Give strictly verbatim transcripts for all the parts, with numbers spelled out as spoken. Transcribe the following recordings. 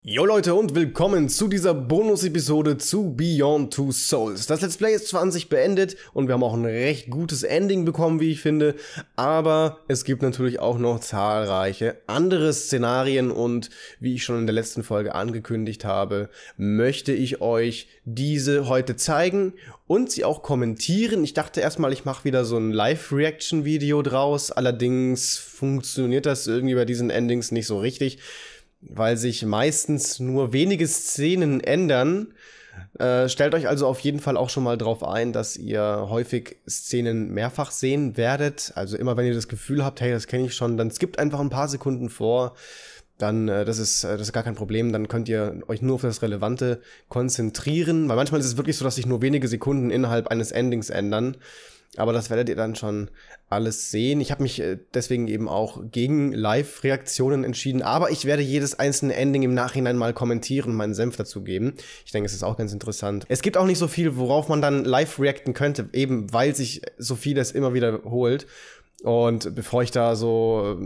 Jo Leute und willkommen zu dieser Bonus-Episode zu Beyond Two Souls. Das Let's Play ist zwar an sich beendet und wir haben auch ein recht gutes Ending bekommen, wie ich finde, aber es gibt natürlich auch noch zahlreiche andere Szenarien und wie ich schon in der letzten Folge angekündigt habe, möchte ich euch diese heute zeigen und sie auch kommentieren. Ich dachte erstmal, ich mache wieder so ein Live-Reaction-Video draus, allerdings funktioniert das irgendwie bei diesen Endings nicht so richtig, weil sich meistens nur wenige Szenen ändern. Äh, stellt euch also auf jeden Fall auch schon mal drauf ein, dass ihr häufig Szenen mehrfach sehen werdet. Also immer wenn ihr das Gefühl habt, hey, das kenne ich schon, dann skippt einfach ein paar Sekunden vor. Dann, äh, das ist, äh, das ist gar kein Problem. Dann könnt ihr euch nur auf das Relevante konzentrieren. Weil manchmal ist es wirklich so, dass sich nur wenige Sekunden innerhalb eines Endings ändern. Aber das werdet ihr dann schon alles sehen. Ich habe mich deswegen eben auch gegen Live-Reaktionen entschieden. Aber ich werde jedes einzelne Ending im Nachhinein mal kommentieren und meinen Senf dazu geben. Ich denke, es ist auch ganz interessant. Es gibt auch nicht so viel, worauf man dann live reacten könnte, eben weil sich so vieles immer wiederholt. Und bevor ich da so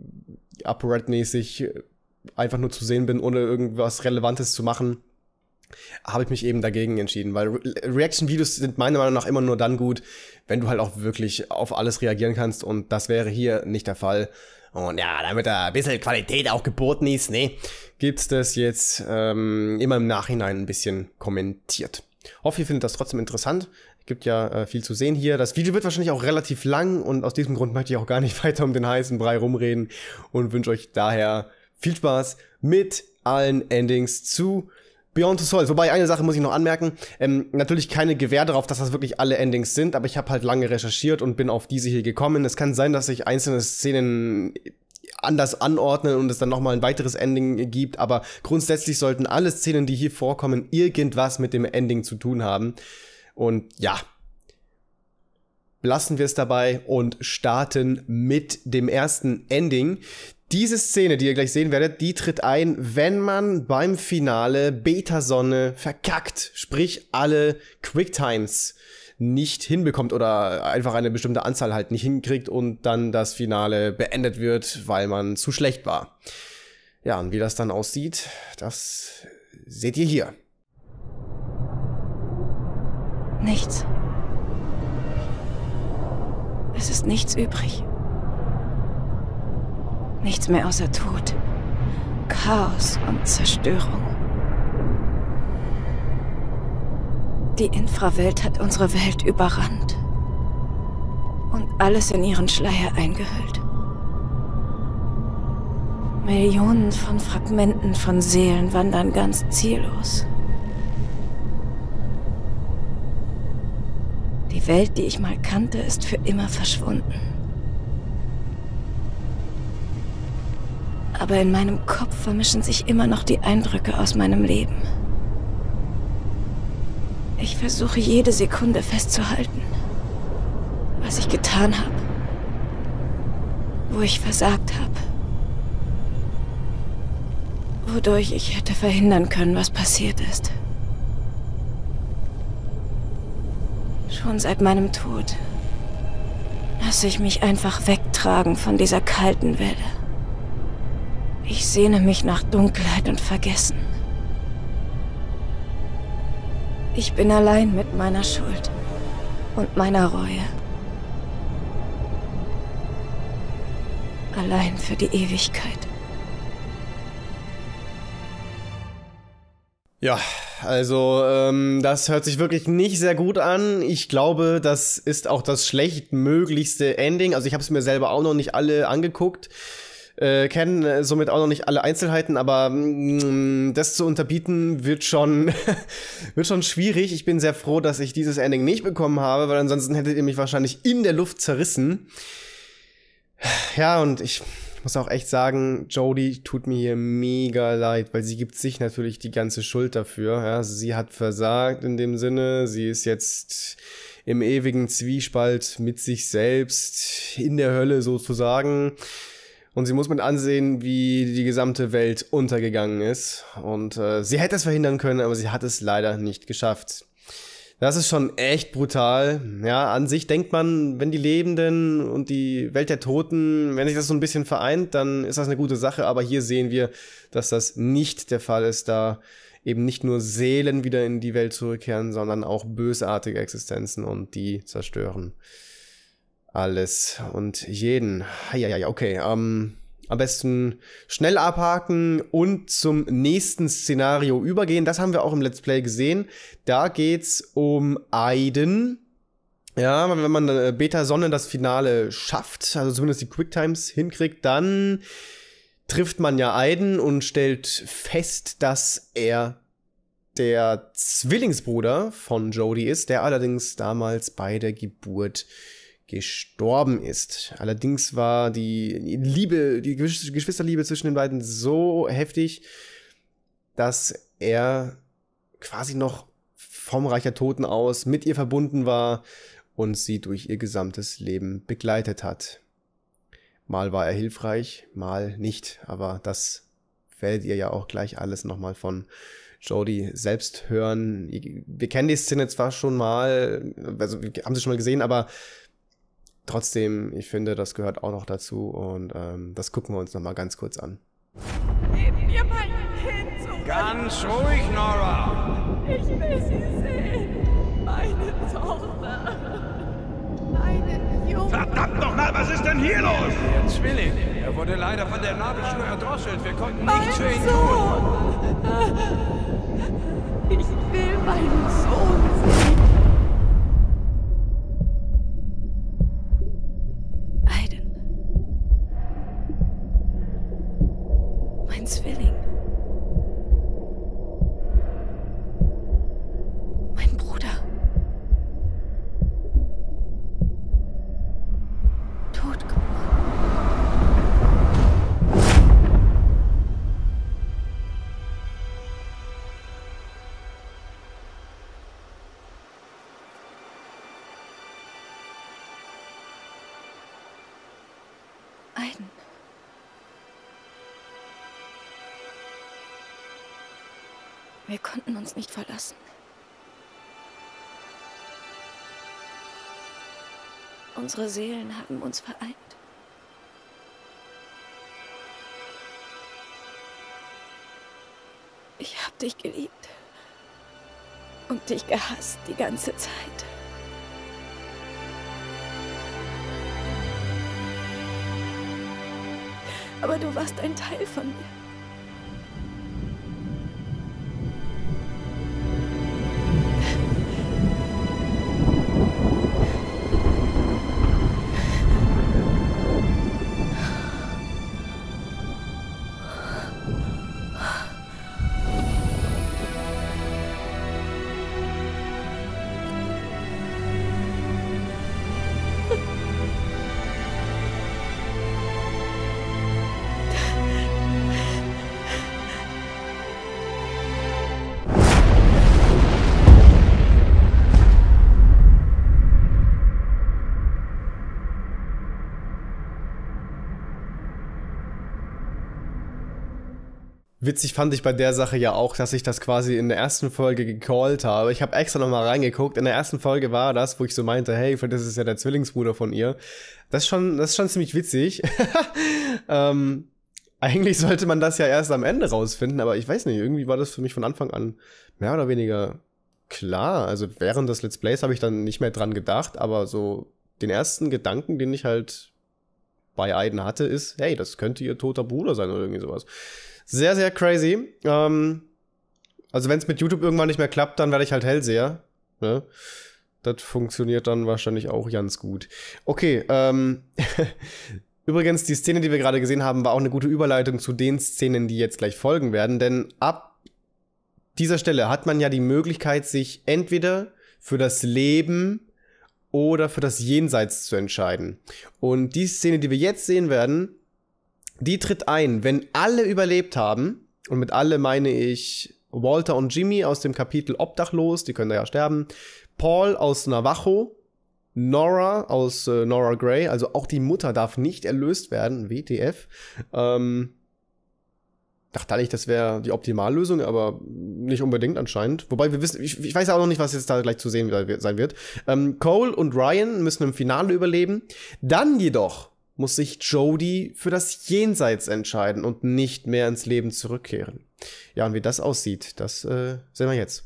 upright-mäßig einfach nur zu sehen bin, ohne irgendwas Relevantes zu machen, habe ich mich eben dagegen entschieden, weil Re Reaction-Videos sind meiner Meinung nach immer nur dann gut, wenn du halt auch wirklich auf alles reagieren kannst und das wäre hier nicht der Fall. Und ja, damit da ein bisschen Qualität auch geboten ist, ne, gibt's das jetzt ähm, immer im Nachhinein ein bisschen kommentiert. Hoffe, ihr findet das trotzdem interessant. Es gibt ja äh, viel zu sehen hier. Das Video wird wahrscheinlich auch relativ lang und aus diesem Grund möchte ich auch gar nicht weiter um den heißen Brei rumreden und wünsche euch daher viel Spaß mit allen Endings zu Beyond Two Souls. Wobei, eine Sache muss ich noch anmerken, ähm, natürlich keine Gewähr darauf, dass das wirklich alle Endings sind, aber ich habe halt lange recherchiert und bin auf diese hier gekommen. Es kann sein, dass sich einzelne Szenen anders anordnen und es dann nochmal ein weiteres Ending gibt, aber grundsätzlich sollten alle Szenen, die hier vorkommen, irgendwas mit dem Ending zu tun haben. Und ja, lassen wir es dabei und starten mit dem ersten Ending. Diese Szene, die ihr gleich sehen werdet, die tritt ein, wenn man beim Finale Beta-Sonne verkackt, sprich alle Quicktimes nicht hinbekommt oder einfach eine bestimmte Anzahl halt nicht hinkriegt und dann das Finale beendet wird, weil man zu schlecht war. Ja, und wie das dann aussieht, das seht ihr hier. Nichts. Es ist nichts übrig. Nichts mehr außer Tod, Chaos und Zerstörung. Die Infrawelt hat unsere Welt überrannt und alles in ihren Schleier eingehüllt. Millionen von Fragmenten von Seelen wandern ganz ziellos. Die Welt, die ich mal kannte, ist für immer verschwunden. Aber in meinem Kopf vermischen sich immer noch die Eindrücke aus meinem Leben. Ich versuche jede Sekunde festzuhalten, was ich getan habe, wo ich versagt habe, wodurch ich hätte verhindern können, was passiert ist. Schon seit meinem Tod lasse ich mich einfach wegtragen von dieser kalten Welle. Ich sehne mich nach Dunkelheit und Vergessen. Ich bin allein mit meiner Schuld und meiner Reue. Allein für die Ewigkeit. Ja, also ähm, das hört sich wirklich nicht sehr gut an. Ich glaube, das ist auch das schlechtmöglichste Ending. Also ich habe es mir selber auch noch nicht alle angeguckt. Äh, kennen äh, somit auch noch nicht alle Einzelheiten, aber mh, das zu unterbieten wird schon wird schon schwierig. Ich bin sehr froh, dass ich dieses Ending nicht bekommen habe, weil ansonsten hättet ihr mich wahrscheinlich in der Luft zerrissen. Ja, und ich muss auch echt sagen, Jodie tut mir hier mega leid, weil sie gibt sich natürlich die ganze Schuld dafür. Ja? Also sie hat versagt in dem Sinne, sie ist jetzt im ewigen Zwiespalt mit sich selbst, in der Hölle sozusagen. Und sie muss mit ansehen, wie die gesamte Welt untergegangen ist. Und äh, sie hätte es verhindern können, aber sie hat es leider nicht geschafft. Das ist schon echt brutal. Ja, an sich denkt man, wenn die Lebenden und die Welt der Toten, wenn sich das so ein bisschen vereint, dann ist das eine gute Sache. Aber hier sehen wir, dass das nicht der Fall ist, da eben nicht nur Seelen wieder in die Welt zurückkehren, sondern auch bösartige Existenzen und die zerstören alles und jeden. Ja, ja, ja, okay. Ähm, am besten schnell abhaken und zum nächsten Szenario übergehen. Das haben wir auch im Let's Play gesehen. Da geht's um Aiden. Ja, wenn man äh, Beta-Sonne das Finale schafft, also zumindest die Quicktimes hinkriegt, dann trifft man ja Aiden und stellt fest, dass er der Zwillingsbruder von Jodie ist, der allerdings damals bei der Geburt gestorben ist. Allerdings war die Liebe, die Geschwisterliebe zwischen den beiden so heftig, dass er quasi noch vom Reich der Toten aus mit ihr verbunden war und sie durch ihr gesamtes Leben begleitet hat. Mal war er hilfreich, mal nicht, aber das werdet ihr ja auch gleich alles nochmal von Jodie selbst hören. Wir kennen die Szene zwar schon mal, also wir haben sie schon mal gesehen, aber trotzdem, ich finde, das gehört auch noch dazu und ähm, das gucken wir uns noch mal ganz kurz an. Gib mir mein Kind zurück. Ganz ruhig, Nora. Ich will sie sehen. Meine Tochter. Meinen Jungen. Verdammt nochmal, was ist denn hier los? Der Zwilling. Er wurde leider von der Nabelschnur erdrosselt. Wir konnten nichts für ihn tun. Sohn. Ich will meinen Sohn sehen. Zwilling. Mein Bruder. Totgeboren. Aiden. Wir konnten uns nicht verlassen. Unsere Seelen haben uns vereint. Ich hab dich geliebt und dich gehasst die ganze Zeit. Aber du warst ein Teil von mir. Witzig fand ich bei der Sache ja auch, dass ich das quasi in der ersten Folge gecallt habe. Ich habe extra nochmal reingeguckt. In der ersten Folge war das, wo ich so meinte, hey, das ist ja der Zwillingsbruder von ihr. Das ist schon, das ist schon ziemlich witzig. ähm, eigentlich sollte man das ja erst am Ende rausfinden, aber ich weiß nicht, irgendwie war das für mich von Anfang an mehr oder weniger klar. Also während des Let's Plays habe ich dann nicht mehr dran gedacht, aber so den ersten Gedanken, den ich halt bei Aiden hatte, ist, hey, das könnte ihr toter Bruder sein oder irgendwie sowas. Sehr, sehr crazy. Ähm, also wenn es mit YouTube irgendwann nicht mehr klappt, dann werde ich halt Hellseher. Ne? Das funktioniert dann wahrscheinlich auch ganz gut. Okay, ähm, übrigens, die Szene, die wir gerade gesehen haben, war auch eine gute Überleitung zu den Szenen, die jetzt gleich folgen werden. Denn ab dieser Stelle hat man ja die Möglichkeit, sich entweder für das Leben oder für das Jenseits zu entscheiden. Und die Szene, die wir jetzt sehen werden, die tritt ein, wenn alle überlebt haben, und mit alle meine ich Walter und Jimmy aus dem Kapitel Obdachlos, die können da ja sterben, Paul aus Navajo, Nora aus äh, Nora Grey, also auch die Mutter darf nicht erlöst werden, W T F. Ähm, dachte eigentlich, das wäre die Optimallösung, aber nicht unbedingt anscheinend. Wobei wir wissen, ich, ich weiß auch noch nicht, was jetzt da gleich zu sehen sein wird. Ähm, Cole und Ryan müssen im Finale überleben. Dann jedoch muss sich Jodie für das Jenseits entscheiden und nicht mehr ins Leben zurückkehren. Ja, und wie das aussieht, das äh, sehen wir jetzt.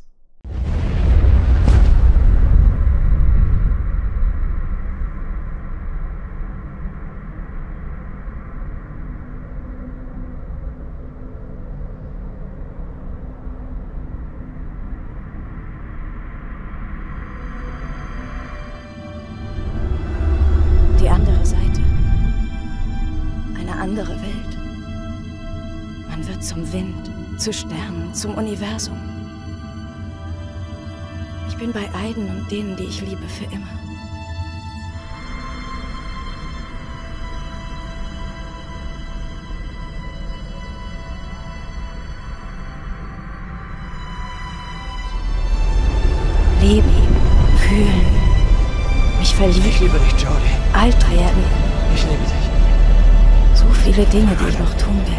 Die andere Seite. Eine andere Welt. Man wird zum Wind, zu Sternen, zum Universum. Ich bin bei Aiden und denen, die ich liebe, für immer. Leben, fühlen, mich verlieben. Ich liebe dich, Jodie. Alt werden. Ich liebe dich. So viele Dinge, die ich noch tun will.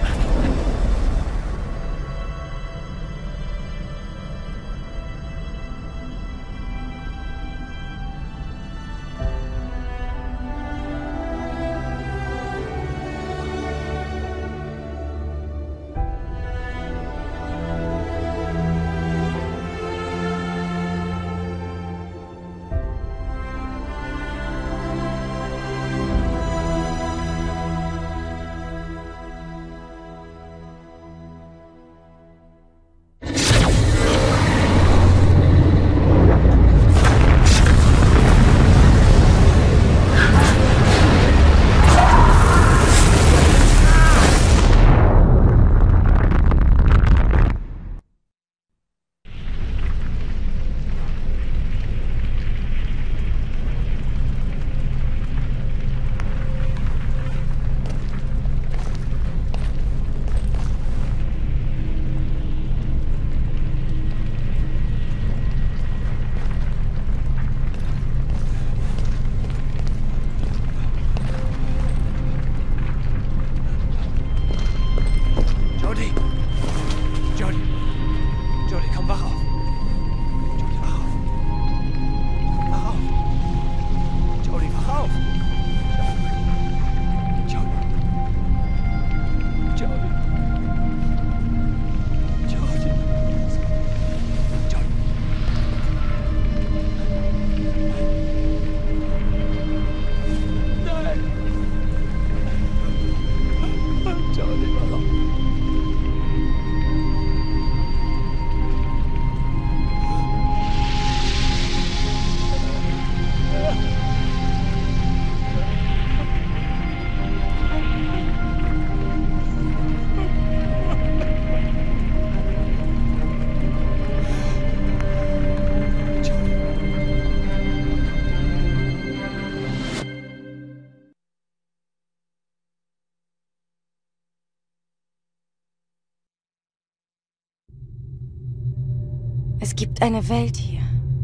Es gibt eine Welt hier.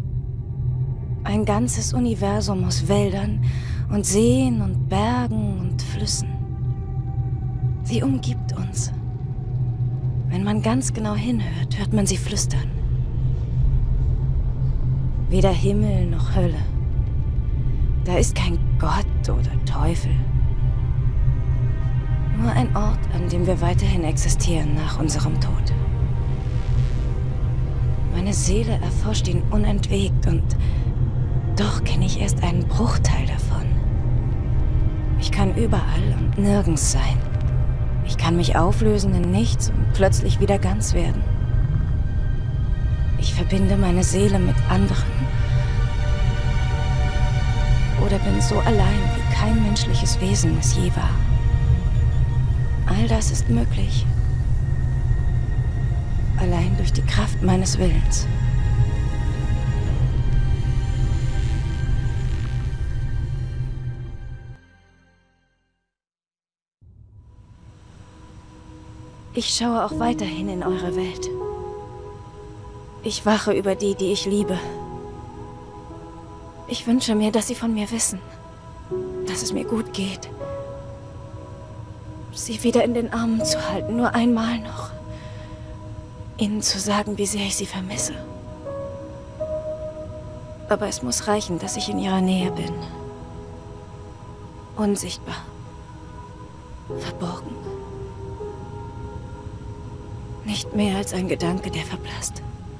Ein ganzes Universum aus Wäldern und Seen und Bergen und Flüssen. Sie umgibt uns. Wenn man ganz genau hinhört, hört man sie flüstern. Weder Himmel noch Hölle. Da ist kein Gott oder Teufel. Nur ein Ort, an dem wir weiterhin existieren nach unserem Tod. Meine Seele erforscht ihn unentwegt und doch kenne ich erst einen Bruchteil davon. Ich kann überall und nirgends sein. Ich kann mich auflösen in nichts und plötzlich wieder ganz werden. Ich verbinde meine Seele mit anderen oder bin so allein, wie kein menschliches Wesen es je war. All das ist möglich. Allein durch die Kraft meines Willens. Ich schaue auch weiterhin in eure Welt. Ich wache über die, die ich liebe. Ich wünsche mir, dass sie von mir wissen, dass es mir gut geht. Sie wieder in den Armen zu halten, nur einmal noch. ihnen zu sagen, wie sehr ich sie vermisse. Aber es muss reichen, dass ich in ihrer Nähe bin. Unsichtbar. Verborgen. Nicht mehr als ein Gedanke, der verblasst.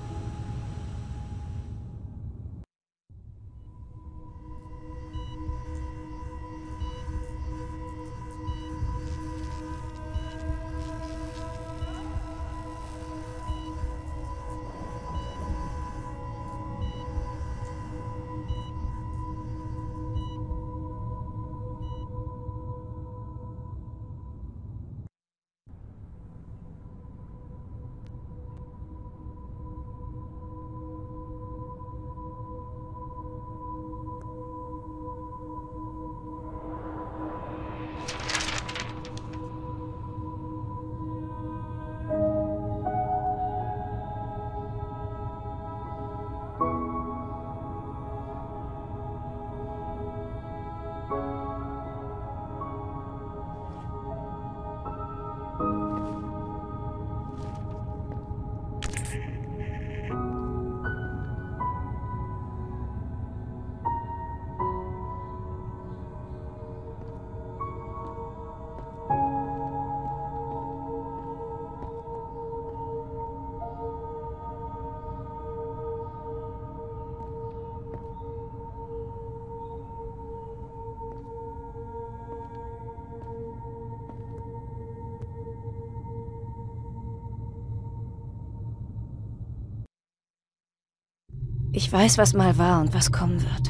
Ich weiß, was mal war und was kommen wird.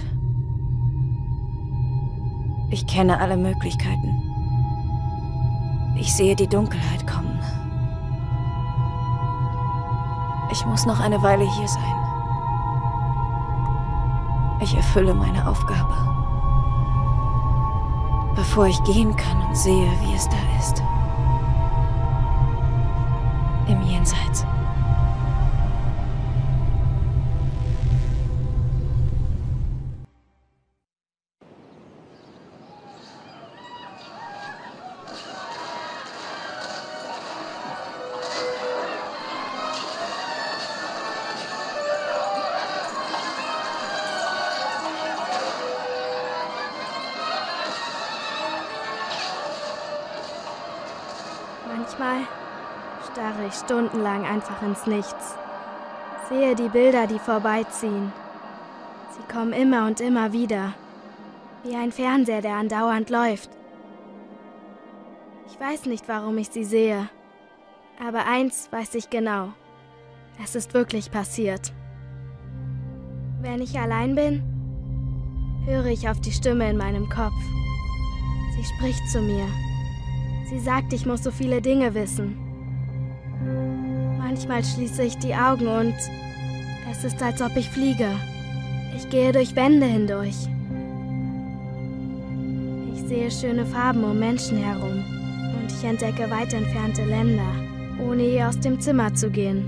Ich kenne alle Möglichkeiten. Ich sehe die Dunkelheit kommen. Ich muss noch eine Weile hier sein. Ich erfülle meine Aufgabe. Bevor ich gehen kann und sehe, wie es da ist. Im Jenseits. Manchmal starre ich stundenlang einfach ins Nichts. Sehe die Bilder, die vorbeiziehen. Sie kommen immer und immer wieder. Wie ein Fernseher, der andauernd läuft. Ich weiß nicht, warum ich sie sehe. Aber eins weiß ich genau. Es ist wirklich passiert. Wenn ich allein bin, höre ich auf die Stimme in meinem Kopf. Sie spricht zu mir. Sie sagt, ich muss so viele Dinge wissen. Manchmal schließe ich die Augen und es ist, als ob ich fliege. Ich gehe durch Wände hindurch. Ich sehe schöne Farben um Menschen herum und ich entdecke weit entfernte Länder, ohne je aus dem Zimmer zu gehen.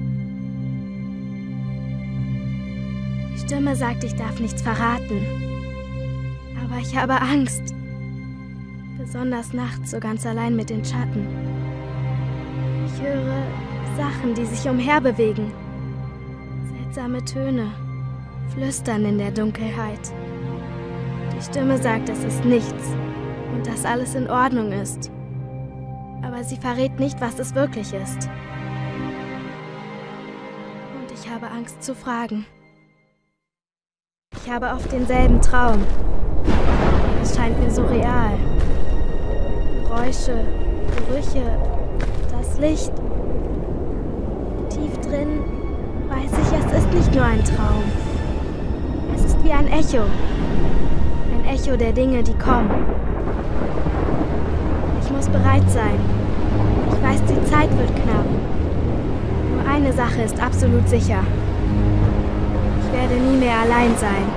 Die Stimme sagt, ich darf nichts verraten. Aber ich habe Angst. Besonders nachts, so ganz allein mit den Schatten. Ich höre Sachen, die sich umherbewegen. Seltsame Töne, Flüstern in der Dunkelheit. Die Stimme sagt, es ist nichts und dass alles in Ordnung ist. Aber sie verrät nicht, was es wirklich ist. Und ich habe Angst zu fragen. Ich habe oft denselben Traum. Es scheint mir so real. Geräusche, Gerüche, das Licht. Tief drin weiß ich, es ist nicht nur ein Traum. Es ist wie ein Echo. Ein Echo der Dinge, die kommen. Ich muss bereit sein. Ich weiß, die Zeit wird knapp. Nur eine Sache ist absolut sicher. Ich werde nie mehr allein sein.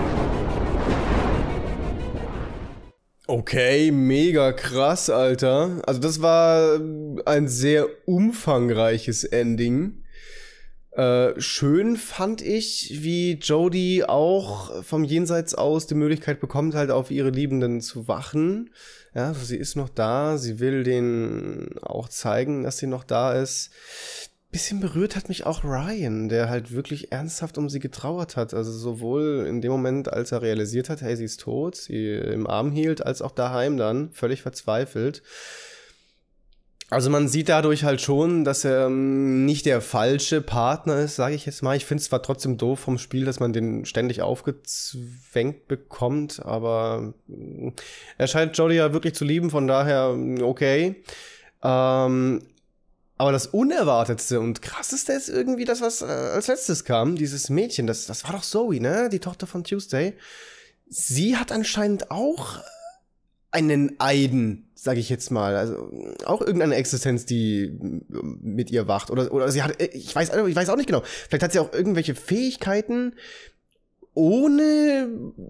Okay, mega krass, Alter. Also das war ein sehr umfangreiches Ending. Äh, schön fand ich, wie Jodie auch vom Jenseits aus die Möglichkeit bekommt, halt auf ihre Liebenden zu wachen. Ja, also sie ist noch da, sie will denen auch zeigen, dass sie noch da ist. bisschen berührt hat mich auch Ryan, der halt wirklich ernsthaft um sie getrauert hat. Also sowohl in dem Moment, als er realisiert hat, hey, sie ist tot, sie im Arm hielt, als auch daheim dann, völlig verzweifelt. Also man sieht dadurch halt schon, dass er ähm, nicht der falsche Partner ist, sage ich jetzt mal. Ich finde es zwar trotzdem doof vom Spiel, dass man den ständig aufgezwängt bekommt, aber äh, er scheint Jodie ja wirklich zu lieben, von daher okay. Ähm, aber das Unerwartetste und Krasseste ist irgendwie das, was äh, als letztes kam, dieses Mädchen, das, das war doch Zoe, ne? Die Tochter von Tuesday. Sie hat anscheinend auch einen Eiden, sage ich jetzt mal, also auch irgendeine Existenz, die mit ihr wacht, oder oder sie hat, ich weiß, ich weiß auch nicht genau, vielleicht hat sie auch irgendwelche Fähigkeiten ohne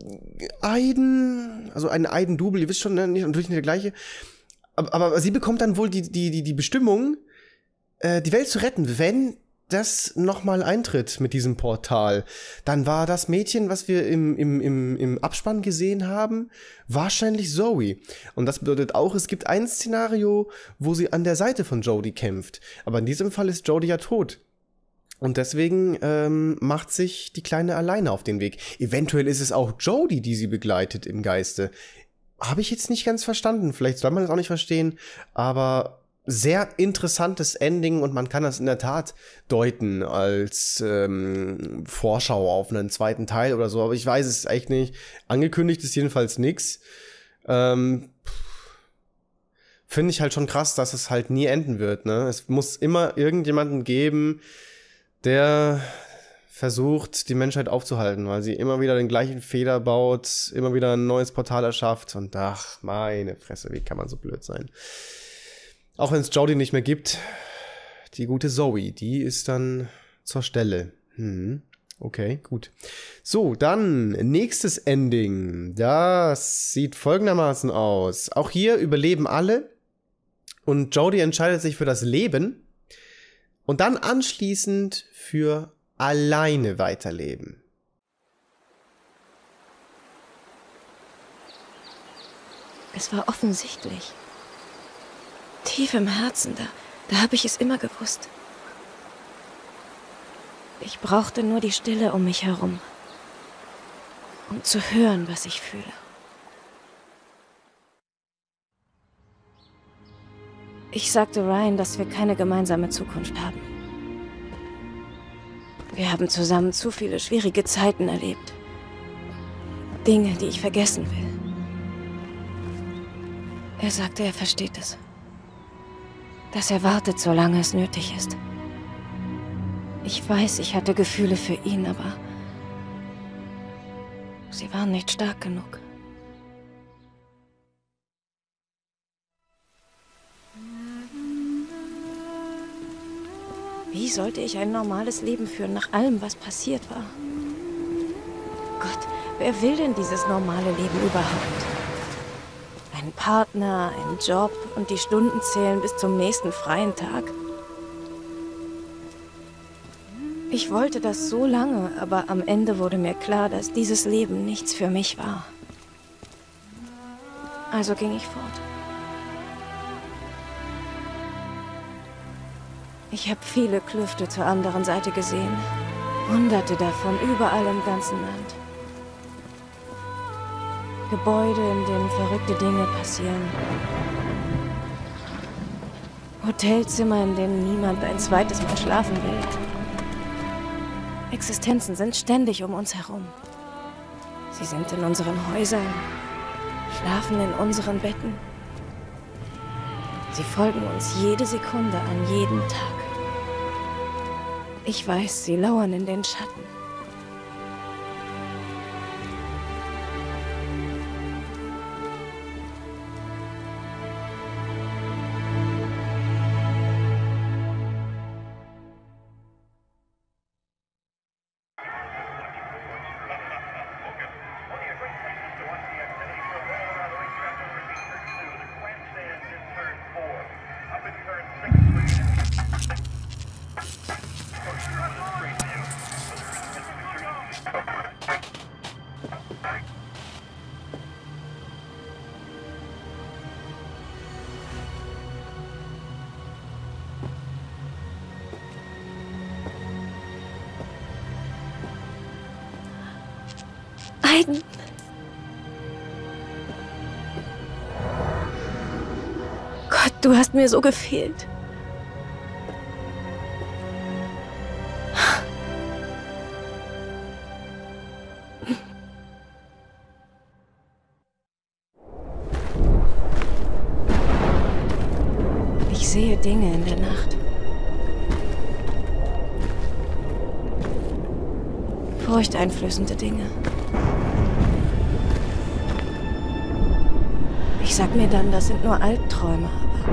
Eiden, also einen Eiden-Double, ihr wisst schon, ne? Nicht, natürlich nicht der gleiche, aber, aber sie bekommt dann wohl die die die die Bestimmung, äh, die Welt zu retten, wenn das nochmal eintritt mit diesem Portal. Dann war das Mädchen, was wir im, im, im, im Abspann gesehen haben, wahrscheinlich Zoe. Und das bedeutet auch, es gibt ein Szenario, wo sie an der Seite von Jodie kämpft. Aber in diesem Fall ist Jodie ja tot. Und deswegen ähm, macht sich die Kleine alleine auf den Weg. Eventuell ist es auch Jodie, die sie begleitet im Geiste. Habe ich jetzt nicht ganz verstanden. Vielleicht soll man das auch nicht verstehen, aber sehr interessantes Ending und man kann das in der Tat deuten als ähm, Vorschau auf einen zweiten Teil oder so, aber ich weiß es echt nicht. Angekündigt ist jedenfalls nix. Ähm, Finde ich halt schon krass, dass es halt nie enden wird, ne? Es muss immer irgendjemanden geben, der versucht, die Menschheit aufzuhalten, weil sie immer wieder den gleichen Fehler baut, immer wieder ein neues Portal erschafft und ach, meine Fresse, wie kann man so blöd sein? Auch wenn es Jodie nicht mehr gibt, die gute Zoe, die ist dann zur Stelle. Hm, okay, gut. So, dann nächstes Ending. Das sieht folgendermaßen aus. Auch hier überleben alle und Jodie entscheidet sich für das Leben und dann anschließend für alleine weiterleben. Es war offensichtlich. Tief im Herzen, da, da habe ich es immer gewusst. Ich brauchte nur die Stille um mich herum, um zu hören, was ich fühle. Ich sagte Ryan, dass wir keine gemeinsame Zukunft haben. Wir haben zusammen zu viele schwierige Zeiten erlebt. Dinge, die ich vergessen will. Er sagte, er versteht es. Dass er wartet, solange es nötig ist. Ich weiß, ich hatte Gefühle für ihn, aber sie waren nicht stark genug. Wie sollte ich ein normales Leben führen, nach allem, was passiert war? Gott, wer will denn dieses normale Leben überhaupt? Ein Partner, ein Job und die Stunden zählen bis zum nächsten freien Tag. Ich wollte das so lange, aber am Ende wurde mir klar, dass dieses Leben nichts für mich war. Also ging ich fort. Ich habe viele Klüfte zur anderen Seite gesehen. Hunderte davon, überall im ganzen Land. Gebäude, in denen verrückte Dinge passieren. Hotelzimmer, in denen niemand ein zweites Mal schlafen will. Existenzen sind ständig um uns herum. Sie sind in unseren Häusern, schlafen in unseren Betten. Sie folgen uns jede Sekunde an jedem Tag. Ich weiß, sie lauern in den Schatten. Aiden. Gott, du hast mir so gefehlt. Ich sehe Dinge in der Nacht. Furchteinflößende Dinge. Ich sag mir dann, das sind nur Albträume, aber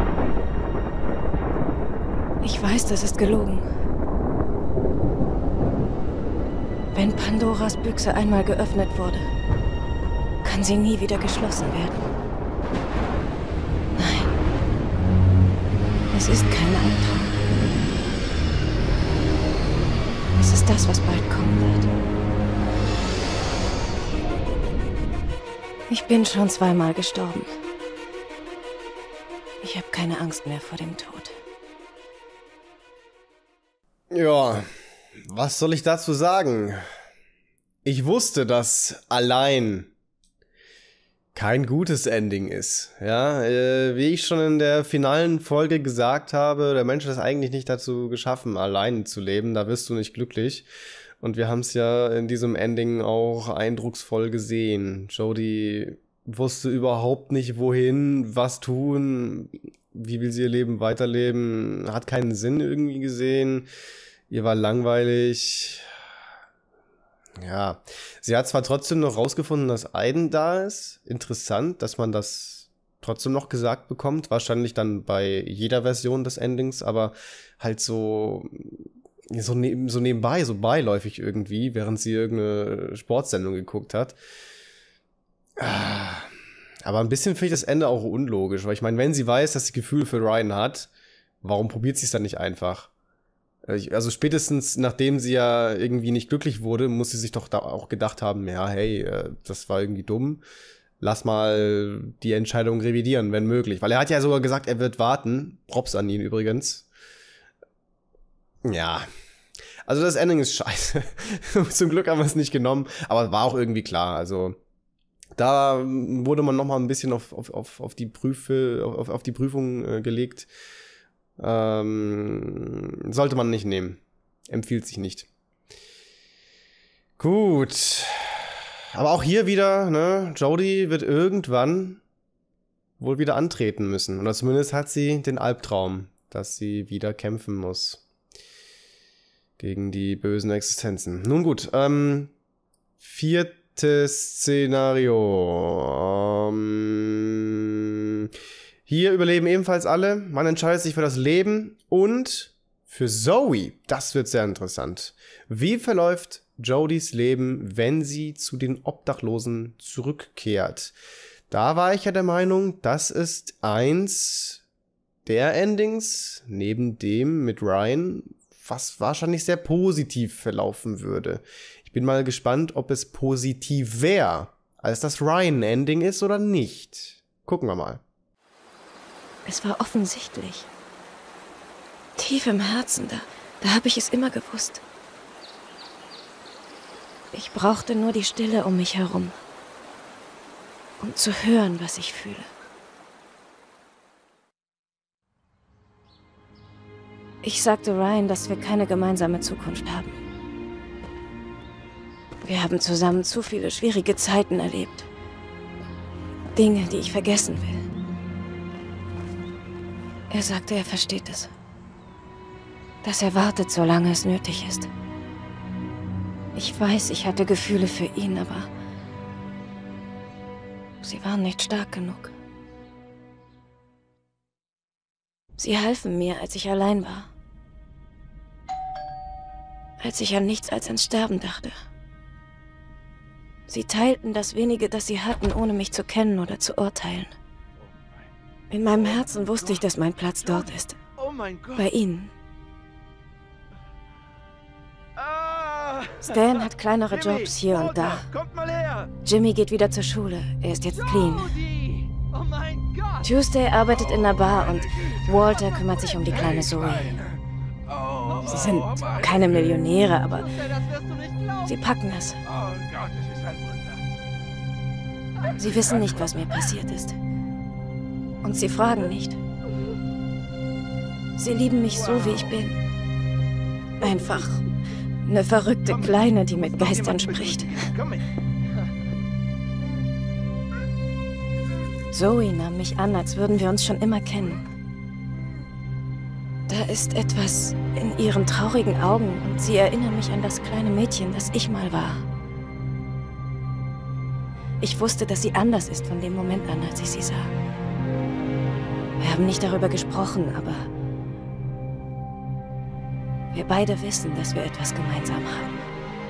ich weiß, das ist gelogen. Wenn Pandoras Büchse einmal geöffnet wurde, kann sie nie wieder geschlossen werden. Nein, es ist kein Albtraum. Es ist das, was bald kommen wird. Ich bin schon zweimal gestorben. Ich habe keine Angst mehr vor dem Tod. Ja, was soll ich dazu sagen? Ich wusste, dass allein kein gutes Ending ist. Ja, äh, wie ich schon in der finalen Folge gesagt habe, der Mensch ist eigentlich nicht dazu geschaffen, allein zu leben. Da wirst du nicht glücklich. Und wir haben es ja in diesem Ending auch eindrucksvoll gesehen. Jodie wusste überhaupt nicht, wohin, was tun, wie will sie ihr Leben weiterleben, hat keinen Sinn irgendwie gesehen. Ihr war langweilig. Ja, sie hat zwar trotzdem noch rausgefunden, dass Aiden da ist. Interessant, dass man das trotzdem noch gesagt bekommt. Wahrscheinlich dann bei jeder Version des Endings, aber halt so, so, neben, so nebenbei, so beiläufig irgendwie, während sie irgendeine Sportsendung geguckt hat. Aber ein bisschen finde ich das Ende auch unlogisch, weil ich meine, wenn sie weiß, dass sie Gefühle für Ryan hat, warum probiert sie es dann nicht einfach? Also spätestens nachdem sie ja irgendwie nicht glücklich wurde, muss sie sich doch da auch gedacht haben, ja, hey, das war irgendwie dumm. Lass mal die Entscheidung revidieren, wenn möglich. Weil er hat ja sogar gesagt, er wird warten. Props an ihn übrigens. Ja. Also das Ending ist scheiße. Zum Glück haben wir es nicht genommen. Aber war auch irgendwie klar. Also da wurde man noch mal ein bisschen auf, auf, auf, auf, die, Prüfe, auf, auf die Prüfung äh, gelegt. Ähm, sollte man nicht nehmen. Empfiehlt sich nicht. Gut. Aber auch hier wieder, ne, Jodie wird irgendwann wohl wieder antreten müssen. Oder zumindest hat sie den Albtraum, dass sie wieder kämpfen muss. Gegen die bösen Existenzen. Nun gut, ähm, viertes Szenario. Ähm, hier überleben ebenfalls alle. Man entscheidet sich für das Leben und für Zoe. Das wird sehr interessant. Wie verläuft Jodies Leben, wenn sie zu den Obdachlosen zurückkehrt? Da war ich ja der Meinung, das ist eins der Endings, neben dem mit Ryan, was wahrscheinlich sehr positiv verlaufen würde. Ich bin mal gespannt, ob es positiv wäre, als das Ryan-Ending ist oder nicht. Gucken wir mal. Es war offensichtlich. Tief im Herzen, da, da habe ich es immer gewusst. Ich brauchte nur die Stille um mich herum, um zu hören, was ich fühle. Ich sagte Ryan, dass wir keine gemeinsame Zukunft haben. Wir haben zusammen zu viele schwierige Zeiten erlebt. Dinge, die ich vergessen will. Er sagte, er versteht es. Dass er wartet, solange es nötig ist. Ich weiß, ich hatte Gefühle für ihn, aber sie waren nicht stark genug. Sie halfen mir, als ich allein war. Als ich an nichts als ans Sterben dachte. Sie teilten das wenige, das sie hatten, ohne mich zu kennen oder zu urteilen. In meinem Herzen wusste ich, dass mein Platz dort ist. Bei ihnen. Stan hat kleinere Jobs hier und da. Jimmy geht wieder zur Schule. Er ist jetzt clean. Tuesday arbeitet in einer Bar und Walter kümmert sich um die kleine Zoe. Sie sind keine Millionäre, aber sie packen es. Sie wissen nicht, was mir passiert ist. Und sie fragen nicht. Sie lieben mich so, wie ich bin. Einfach eine verrückte Kleine, die mit Geistern spricht. Zoe nahm mich an, als würden wir uns schon immer kennen. Da ist etwas in ihren traurigen Augen und sie erinnern mich an das kleine Mädchen, das ich mal war. Ich wusste, dass sie anders ist von dem Moment an, als ich sie sah. Wir haben nicht darüber gesprochen, aber wir beide wissen, dass wir etwas gemeinsam haben.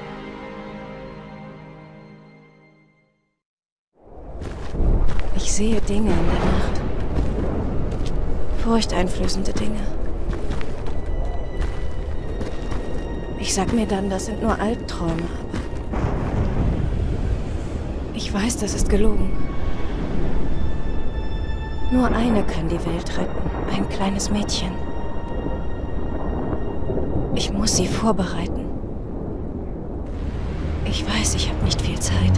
Ich sehe Dinge in der Nacht. Furchteinflößende Dinge. Ich sag mir dann, das sind nur Albträume, aber ich weiß, das ist gelogen. Nur eine kann die Welt retten, ein kleines Mädchen. Ich muss sie vorbereiten. Ich weiß, ich habe nicht viel Zeit.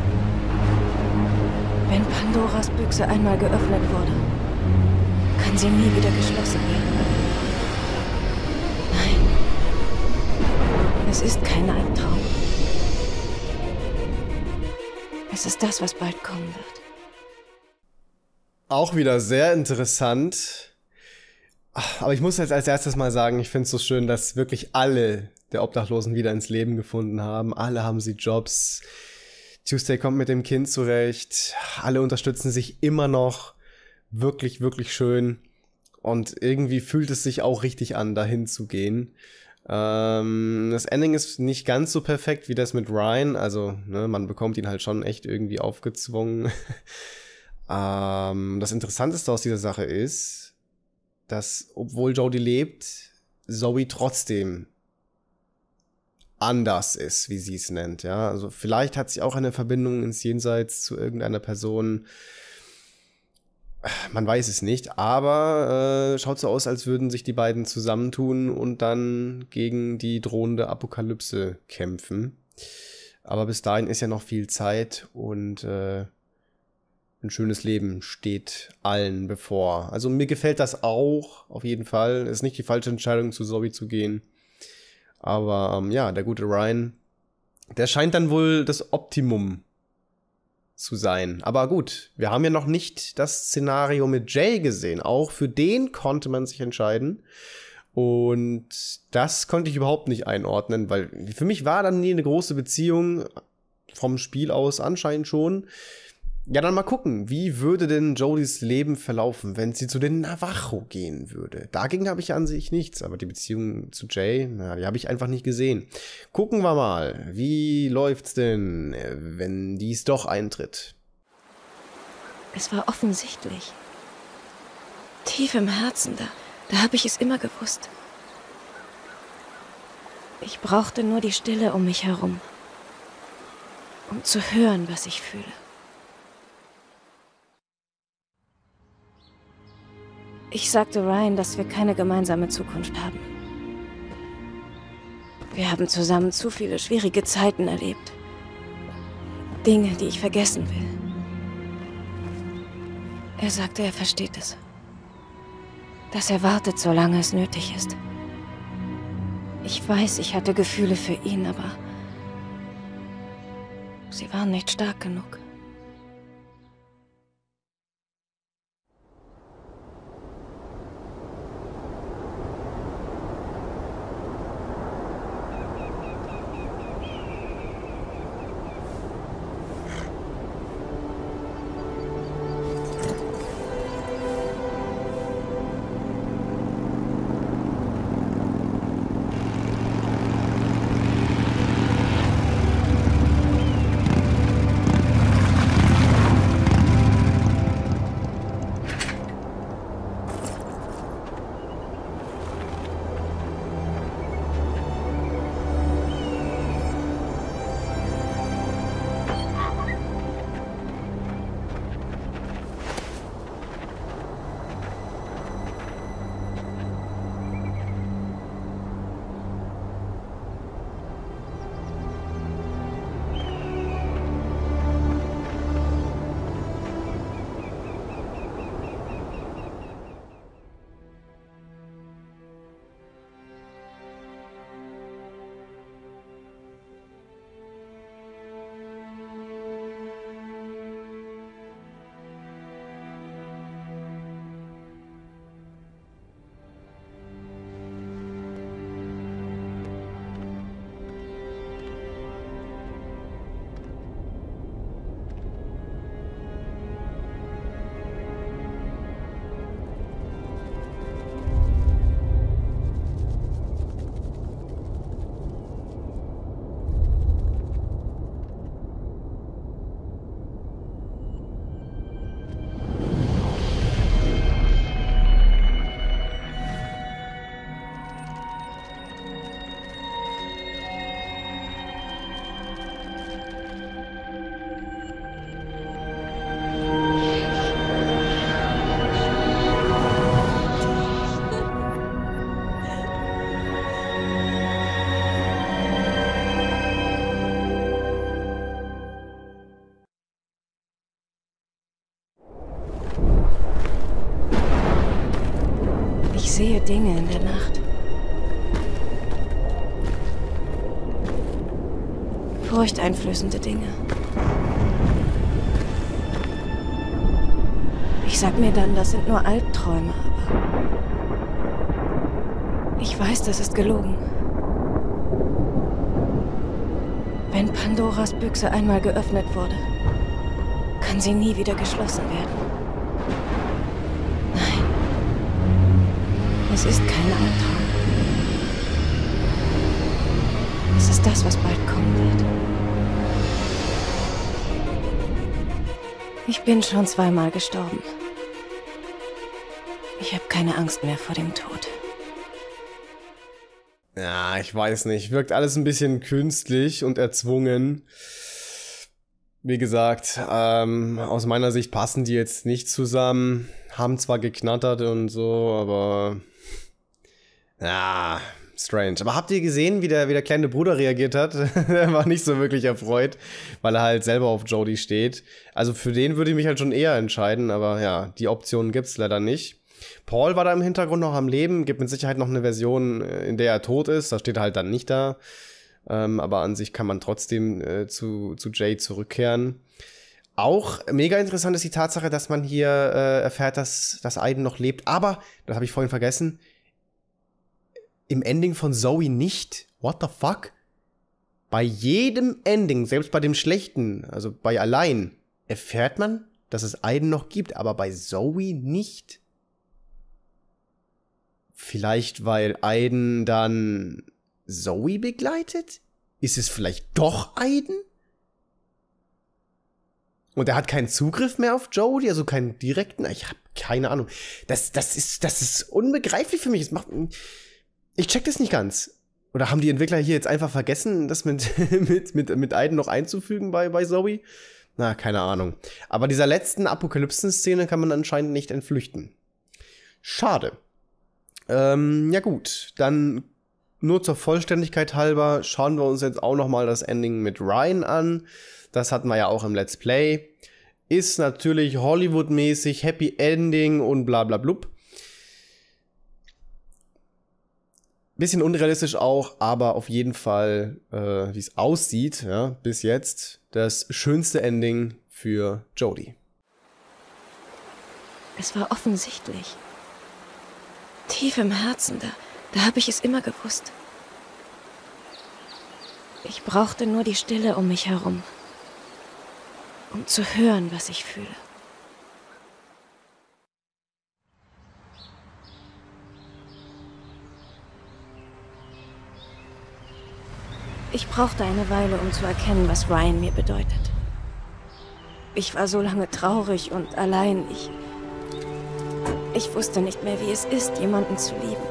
Wenn Pandoras Büchse einmal geöffnet wurde, kann sie nie wieder geschlossen werden. Nein, es ist kein Albtraum. Es ist das, was bald kommen wird. Auch wieder sehr interessant. Aber ich muss jetzt als erstes mal sagen, ich finde es so schön, dass wirklich alle der Obdachlosen wieder ins Leben gefunden haben. Alle haben sie Jobs. Tuesday kommt mit dem Kind zurecht. Alle unterstützen sich immer noch. Wirklich, wirklich schön. Und irgendwie fühlt es sich auch richtig an, dahin zu gehen. Ähm, das Ending ist nicht ganz so perfekt wie das mit Ryan. Also, ne, man bekommt ihn halt schon echt irgendwie aufgezwungen. ähm, das Interessanteste aus dieser Sache ist, dass, obwohl Jodie lebt, Zoe trotzdem anders ist, wie sie es nennt, ja. Also vielleicht hat sie auch eine Verbindung ins Jenseits zu irgendeiner Person. Man weiß es nicht, aber äh, schaut so aus, als würden sich die beiden zusammentun und dann gegen die drohende Apokalypse kämpfen. Aber bis dahin ist ja noch viel Zeit und äh, ein schönes Leben steht allen bevor. Also mir gefällt das auch, auf jeden Fall. Ist nicht die falsche Entscheidung, zu Zoe zu gehen. Aber ähm, ja, der gute Ryan, der scheint dann wohl das Optimum zu sein. Aber gut, wir haben ja noch nicht das Szenario mit Jay gesehen. Auch für den konnte man sich entscheiden. Und das konnte ich überhaupt nicht einordnen, weil für mich war dann nie eine große Beziehung, vom Spiel aus anscheinend schon. Ja, dann mal gucken, wie würde denn Jodies Leben verlaufen, wenn sie zu den Navajo gehen würde? Dagegen habe ich ja an sich nichts, aber die Beziehung zu Jay, na, die habe ich einfach nicht gesehen. Gucken wir mal, wie läuft's denn, wenn dies doch eintritt? Es war offensichtlich. Tief im Herzen, da, da habe ich es immer gewusst. Ich brauchte nur die Stille um mich herum, um zu hören, was ich fühle. Ich sagte Ryan, dass wir keine gemeinsame Zukunft haben. Wir haben zusammen zu viele schwierige Zeiten erlebt. Dinge, die ich vergessen will. Er sagte, er versteht es. Dass er wartet, solange es nötig ist. Ich weiß, ich hatte Gefühle für ihn, aber sie waren nicht stark genug. merke Dinge in der Nacht. Furchteinflößende Dinge. Ich sag mir dann, das sind nur Albträume, aber ich weiß, das ist gelogen. Wenn Pandoras Büchse einmal geöffnet wurde, kann sie nie wieder geschlossen werden. Nein, es ist kein Albtraum. Es ist das, was bald kommen wird. Ich bin schon zweimal gestorben. Ich habe keine Angst mehr vor dem Tod. Ja, ich weiß nicht. Wirkt alles ein bisschen künstlich und erzwungen. Wie gesagt, ähm, aus meiner Sicht passen die jetzt nicht zusammen. Haben zwar geknattert und so, aber... Ja, strange. Aber habt ihr gesehen, wie der, wie der kleine Bruder reagiert hat? Er war nicht so wirklich erfreut, weil er halt selber auf Jodie steht. Also für den würde ich mich halt schon eher entscheiden, aber ja, die Option gibt's leider nicht. Paul war da im Hintergrund noch am Leben, gibt mit Sicherheit noch eine Version, in der er tot ist, da steht er halt dann nicht da. Ähm, aber an sich kann man trotzdem äh, zu, zu Jade zurückkehren. Auch mega interessant ist die Tatsache, dass man hier äh, erfährt, dass, dass Aiden noch lebt. Aber, das habe ich vorhin vergessen, im Ending von Zoe nicht. What the fuck? Bei jedem Ending, selbst bei dem schlechten, also bei Allein, erfährt man, dass es Aiden noch gibt, aber bei Zoe nicht. Vielleicht, weil Aiden dann Zoe begleitet? Ist es vielleicht doch Aiden? Und er hat keinen Zugriff mehr auf Jodie, also keinen direkten? Ich habe keine Ahnung. Das, das, ist, das ist unbegreiflich für mich. Es macht, ich check das nicht ganz. Oder haben die Entwickler hier jetzt einfach vergessen, das mit, mit, mit, mit Aiden noch einzufügen bei, bei Zoe? Na, keine Ahnung. Aber dieser letzten Apokalypsen-Szene kann man anscheinend nicht entflüchten. Schade. Ähm, ja gut, dann nur zur Vollständigkeit halber schauen wir uns jetzt auch noch mal das Ending mit Ryan an. Das hatten wir ja auch im Let's Play. Ist natürlich Hollywood-mäßig, Happy Ending und bla bla blub. Bisschen unrealistisch auch, aber auf jeden Fall, äh, wie es aussieht, ja, bis jetzt, das schönste Ending für Jodie. Es war offensichtlich. Tief im Herzen, da, da habe ich es immer gewusst. Ich brauchte nur die Stille um mich herum, um zu hören, was ich fühle. Ich brauchte eine Weile, um zu erkennen, was Ryan mir bedeutet. Ich war so lange traurig und allein. Ich... Ich wusste nicht mehr, wie es ist, jemanden zu lieben.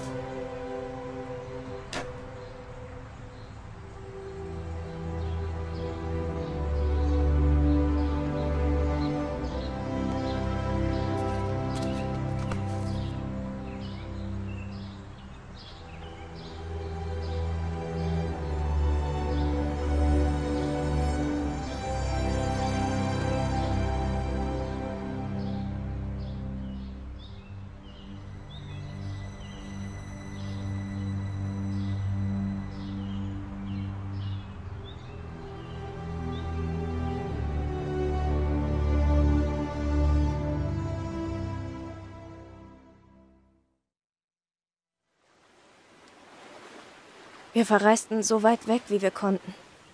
Wir verreisten so weit weg, wie wir konnten.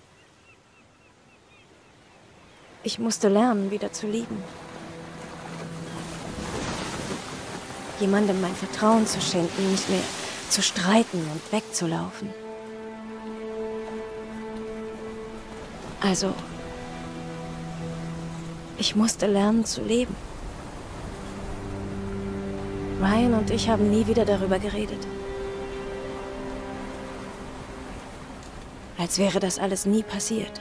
Ich musste lernen, wieder zu lieben. Jemandem mein Vertrauen zu schenken, nicht mehr zu streiten und wegzulaufen. Also, ich musste lernen zu leben. Ryan und ich haben nie wieder darüber geredet. Als wäre das alles nie passiert.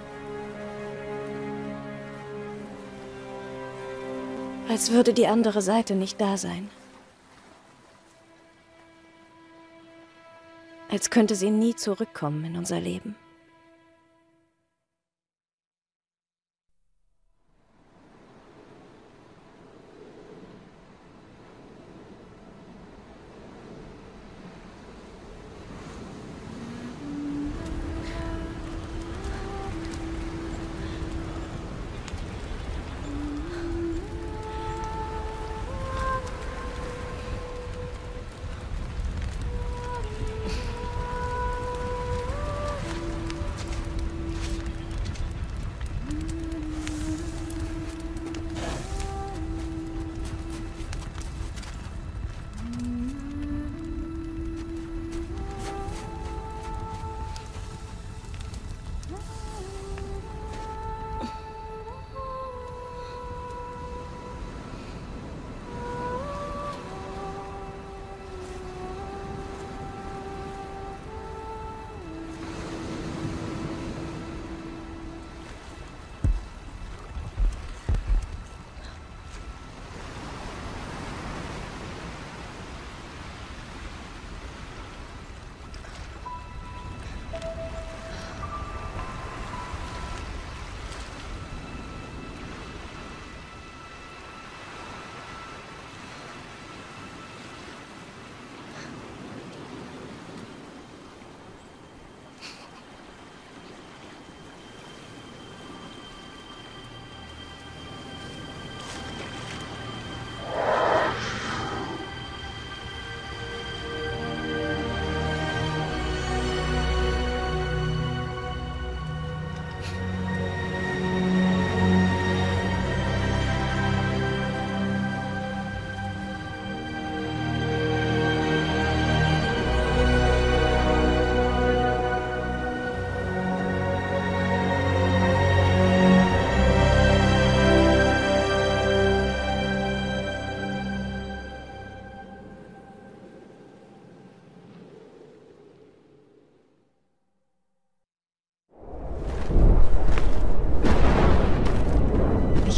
Als würde die andere Seite nicht da sein. Als könnte sie nie zurückkommen in unser Leben.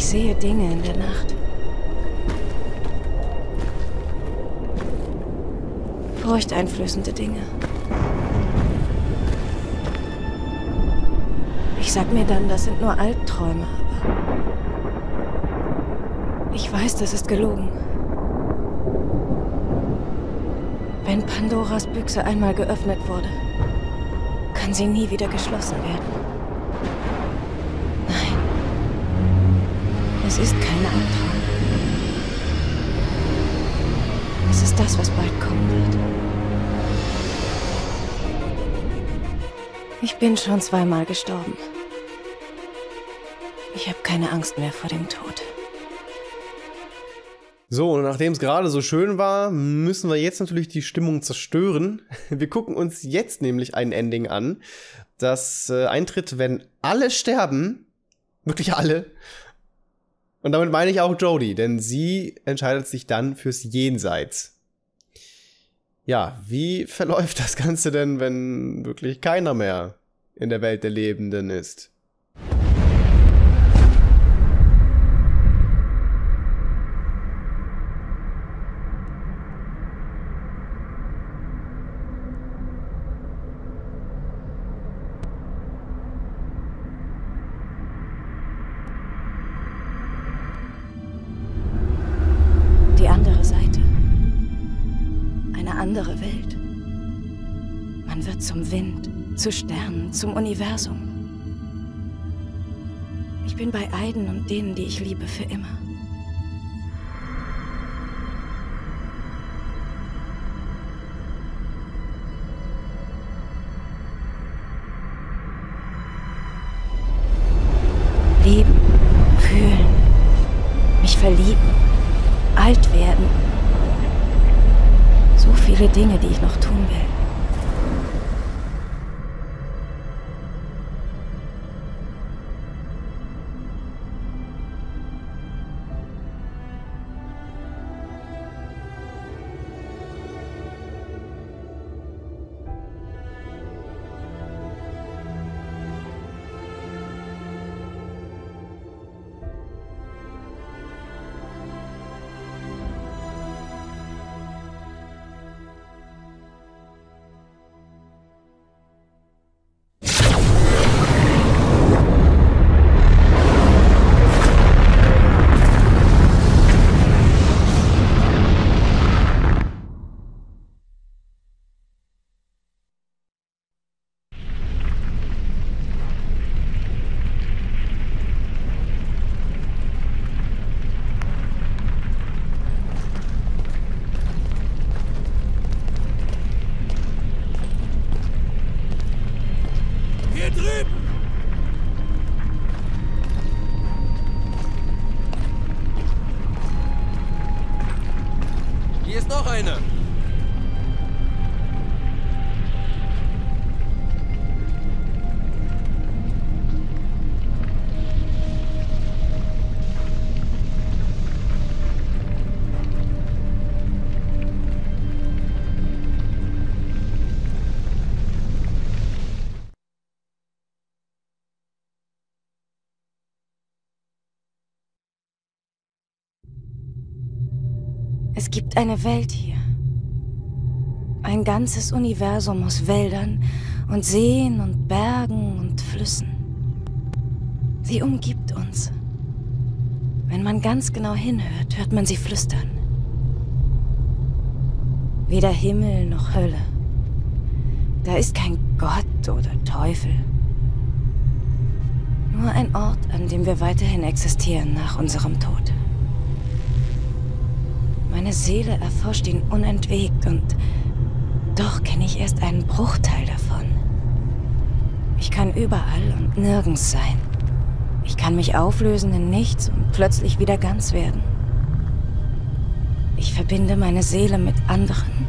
sehe Dinge in der Nacht. Furchteinflößende Dinge. Ich sag mir dann, das sind nur Albträume, aber ich weiß, das ist gelogen. Wenn Pandoras Büchse einmal geöffnet wurde, kann sie nie wieder geschlossen werden. Nein, es ist kein Albtraum. Es ist das, was bald kommen wird. Ich bin schon zweimal gestorben. Ich habe keine Angst mehr vor dem Tod. So, und nachdem es gerade so schön war, müssen wir jetzt natürlich die Stimmung zerstören. Wir gucken uns jetzt nämlich ein Ending an, das äh, eintritt, wenn alle sterben. Wirklich alle. Und damit meine ich auch Jodie, denn sie entscheidet sich dann fürs Jenseits. Ja, wie verläuft das Ganze denn, wenn wirklich keiner mehr in der Welt der Lebenden ist? Die andere Seite. Eine andere Welt. Man wird zum Wind, zu Sternen, zum Universum. Ich bin bei Aiden und denen, die ich liebe, für immer. Leben, fühlen, mich verlieben, alt werden. So viele Dinge, die ich noch tun will. Hier ist noch eine. Es gibt eine Welt hier. Ein ganzes Universum aus Wäldern und Seen und Bergen und Flüssen. Sie umgibt uns. Wenn man ganz genau hinhört, hört man sie flüstern. Weder Himmel noch Hölle. Da ist kein Gott oder Teufel. Nur ein Ort, an dem wir weiterhin existieren nach unserem Tod. Meine Seele erforscht ihn unentwegt und doch kenne ich erst einen Bruchteil davon. Ich kann überall und nirgends sein. Ich kann mich auflösen in nichts und plötzlich wieder ganz werden. Ich verbinde meine Seele mit anderen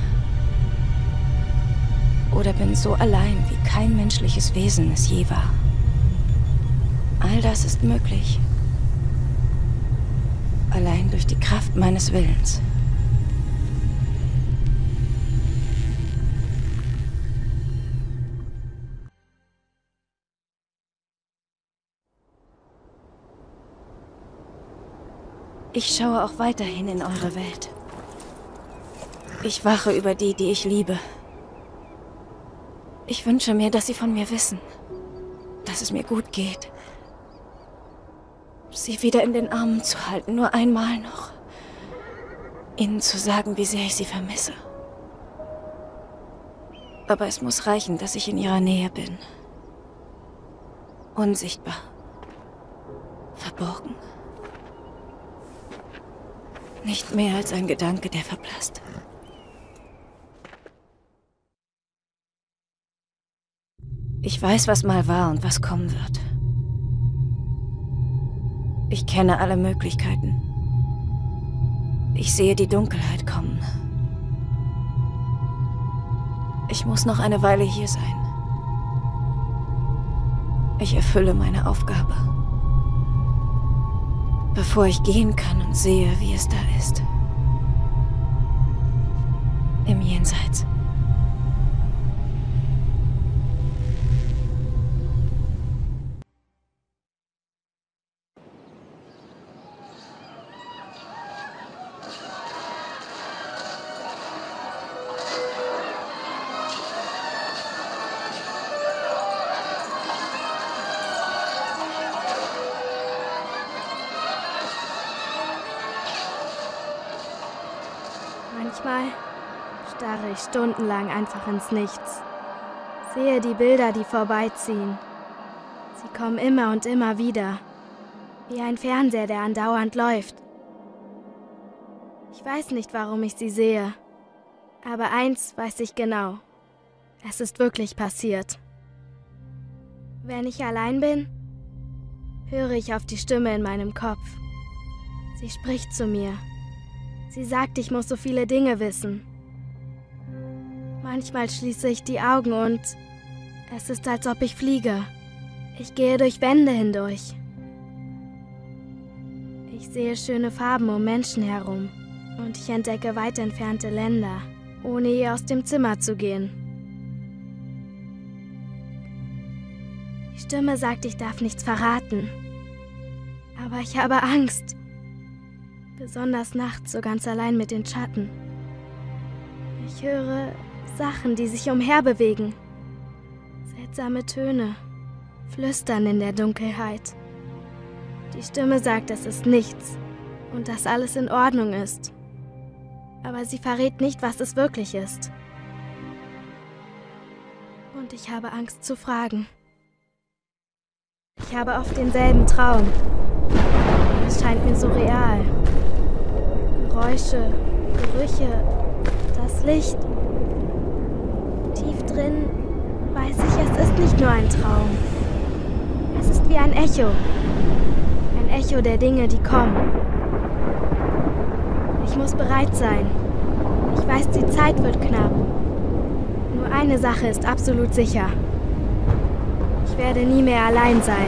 oder bin so allein, wie kein menschliches Wesen es je war. All das ist möglich. Allein durch die Kraft meines Willens. Ich schaue auch weiterhin in eure Welt. Ich wache über die, die ich liebe. Ich wünsche mir, dass sie von mir wissen, dass es mir gut geht. Sie wieder in den Armen zu halten, nur einmal noch. Ihnen zu sagen, wie sehr ich sie vermisse. Aber es muss reichen, dass ich in ihrer Nähe bin. Unsichtbar. Verborgen. Nicht mehr als ein Gedanke, der verblasst. Ich weiß, was mal war und was kommen wird. Ich kenne alle Möglichkeiten. Ich sehe die Dunkelheit kommen. Ich muss noch eine Weile hier sein. Ich erfülle meine Aufgabe. Bevor ich gehen kann und sehe, wie es da ist. Im Jenseits. Manchmal starre ich stundenlang einfach ins Nichts. Sehe die Bilder, die vorbeiziehen. Sie kommen immer und immer wieder. Wie ein Fernseher, der andauernd läuft. Ich weiß nicht, warum ich sie sehe. Aber eins weiß ich genau. Es ist wirklich passiert. Wenn ich allein bin, höre ich auf die Stimme in meinem Kopf. Sie spricht zu mir. Sie sagt, ich muss so viele Dinge wissen. Manchmal schließe ich die Augen und es ist, als ob ich fliege. Ich gehe durch Wände hindurch. Ich sehe schöne Farben um Menschen herum und ich entdecke weit entfernte Länder, ohne je aus dem Zimmer zu gehen. Die Stimme sagt, ich darf nichts verraten. Aber ich habe Angst. Besonders nachts, so ganz allein mit den Schatten. Ich höre Sachen, die sich umherbewegen. Seltsame Töne, Flüstern in der Dunkelheit. Die Stimme sagt, es ist nichts und dass alles in Ordnung ist. Aber sie verrät nicht, was es wirklich ist. Und ich habe Angst zu fragen. Ich habe oft denselben Traum. Es scheint mir so real. Geräusche, Gerüche, das Licht. Tief drin weiß ich, es ist nicht nur ein Traum. Es ist wie ein Echo. Ein Echo der Dinge, die kommen. Ich muss bereit sein. Ich weiß, die Zeit wird knapp. Nur eine Sache ist absolut sicher. Ich werde nie mehr allein sein.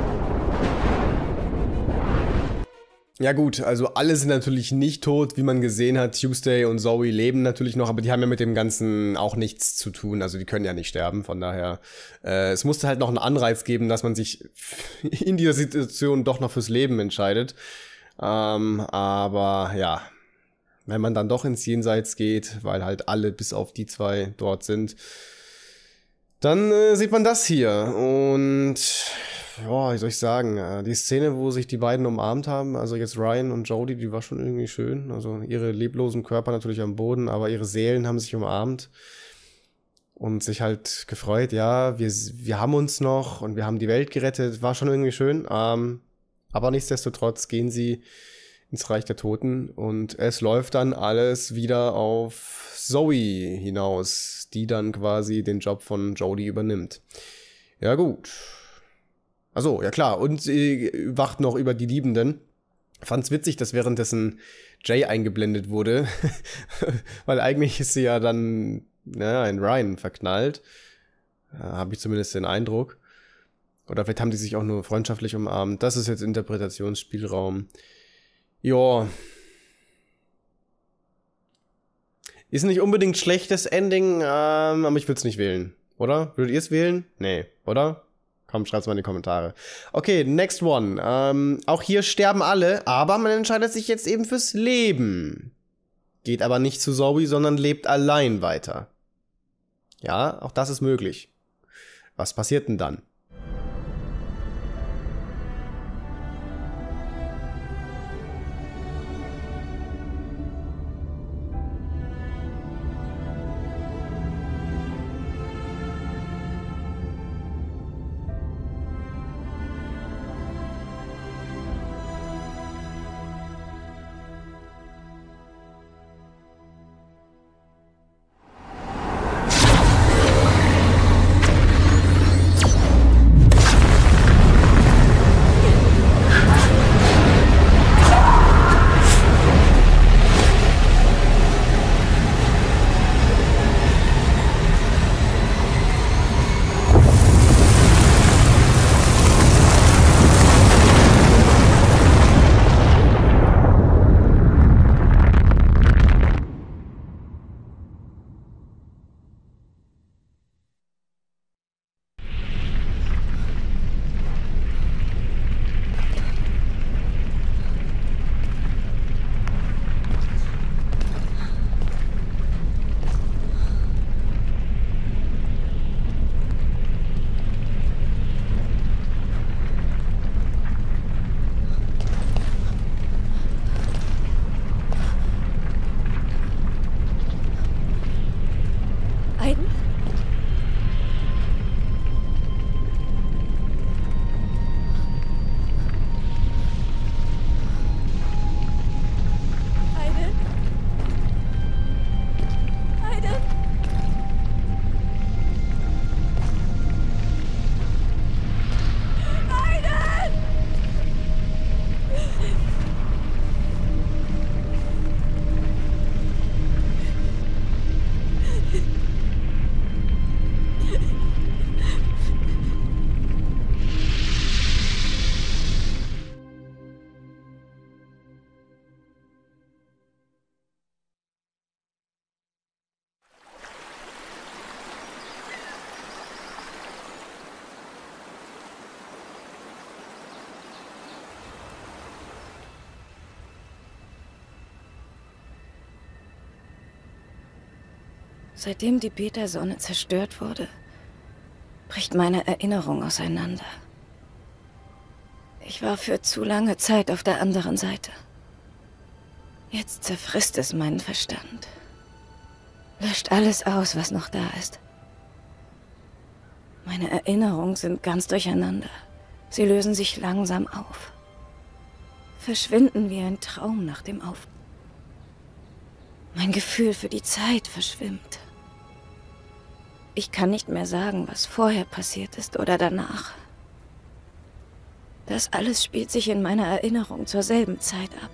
Ja gut, also alle sind natürlich nicht tot, wie man gesehen hat. Tuesday und Zoe leben natürlich noch, aber die haben ja mit dem Ganzen auch nichts zu tun. Also die können ja nicht sterben, von daher. Äh, es musste halt noch einen Anreiz geben, dass man sich in dieser Situation doch noch fürs Leben entscheidet. Ähm, aber ja, wenn man dann doch ins Jenseits geht, weil halt alle bis auf die zwei dort sind, dann äh, sieht man das hier. Und ja, wie soll ich sagen, äh, die Szene, wo sich die beiden umarmt haben, also jetzt Ryan und Jodie, die war schon irgendwie schön. Also ihre leblosen Körper natürlich am Boden, aber ihre Seelen haben sich umarmt und sich halt gefreut, ja, wir, wir haben uns noch und wir haben die Welt gerettet, war schon irgendwie schön. Ähm, aber nichtsdestotrotz gehen sie ins Reich der Toten und es läuft dann alles wieder auf Zoe hinaus, die dann quasi den Job von Jodie übernimmt. Ja gut. Achso, ja klar, und sie wacht noch über die Liebenden. Fand's witzig, dass währenddessen Jay eingeblendet wurde, weil eigentlich ist sie ja dann ja, in Ryan verknallt. Ja, habe ich zumindest den Eindruck. Oder vielleicht haben die sich auch nur freundschaftlich umarmt. Das ist jetzt Interpretationsspielraum. Ja. Ist nicht unbedingt schlechtes Ending, ähm, aber ich würde es nicht wählen. Oder? Würdet ihr es wählen? Nee, oder? Komm, schreibt's mal in die Kommentare. Okay, next one. Ähm, auch hier sterben alle, aber man entscheidet sich jetzt eben fürs Leben. Geht aber nicht zu Zoe, sondern lebt allein weiter. Ja, auch das ist möglich. Was passiert denn dann? Seitdem die Beta-Sonne zerstört wurde, bricht meine Erinnerung auseinander. Ich war für zu lange Zeit auf der anderen Seite. Jetzt zerfrisst es meinen Verstand. Löscht alles aus, was noch da ist. Meine Erinnerungen sind ganz durcheinander. Sie lösen sich langsam auf. Verschwinden wie ein Traum nach dem Auf. Mein Gefühl für die Zeit verschwimmt. Ich kann nicht mehr sagen, was vorher passiert ist oder danach. Das alles spielt sich in meiner Erinnerung zur selben Zeit ab.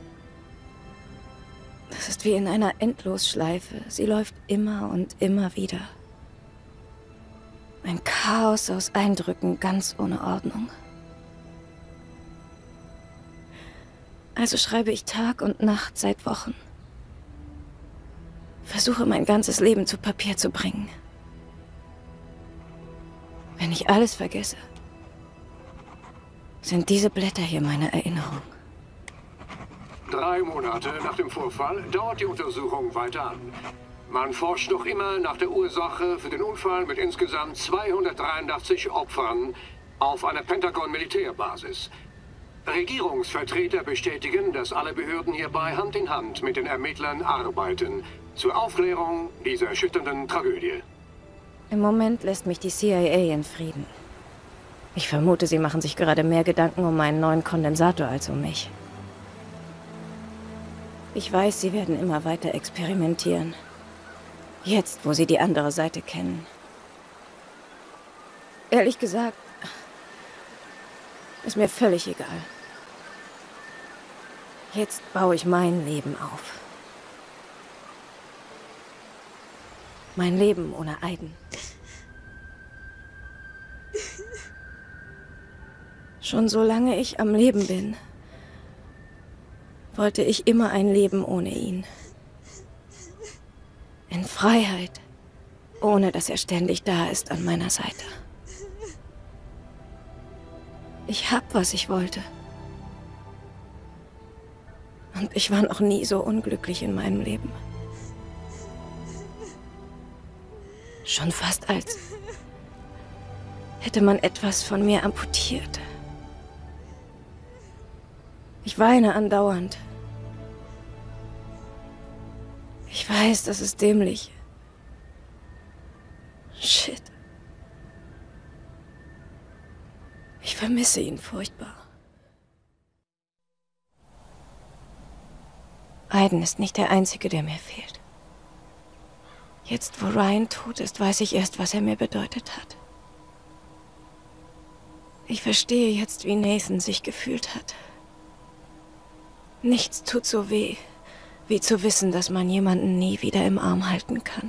Das ist wie in einer Endlosschleife. Sie läuft immer und immer wieder. Ein Chaos aus Eindrücken, ganz ohne Ordnung. Also schreibe ich Tag und Nacht seit Wochen. Versuche mein ganzes Leben zu Papier zu bringen. Wenn ich alles vergesse, sind diese Blätter hier meine Erinnerung. Drei Monate nach dem Vorfall dauert die Untersuchung weiter an. Man forscht noch immer nach der Ursache für den Unfall mit insgesamt zweihundertdreiundachtzig Opfern auf einer Pentagon-Militärbasis. Regierungsvertreter bestätigen, dass alle Behörden hierbei Hand in Hand mit den Ermittlern arbeiten, zur Aufklärung dieser erschütternden Tragödie. Im Moment lässt mich die C I A in Frieden. Ich vermute, sie machen sich gerade mehr Gedanken um meinen neuen Kondensator als um mich. Ich weiß, sie werden immer weiter experimentieren. Jetzt, wo sie die andere Seite kennen. Ehrlich gesagt, ist mir völlig egal. Jetzt baue ich mein Leben auf. Mein Leben ohne Aiden. Schon solange ich am Leben bin, wollte ich immer ein Leben ohne ihn. In Freiheit, ohne dass er ständig da ist an meiner Seite. Ich hab, was ich wollte. Und ich war noch nie so unglücklich in meinem Leben. Schon fast als hätte man etwas von mir amputiert. Ich weine andauernd. Ich weiß, das ist dämlich. Shit. Ich vermisse ihn furchtbar. Aiden ist nicht der Einzige, der mir fehlt. Jetzt, wo Ryan tot ist, weiß ich erst, was er mir bedeutet hat. Ich verstehe jetzt, wie Nathan sich gefühlt hat. Nichts tut so weh, wie zu wissen, dass man jemanden nie wieder im Arm halten kann.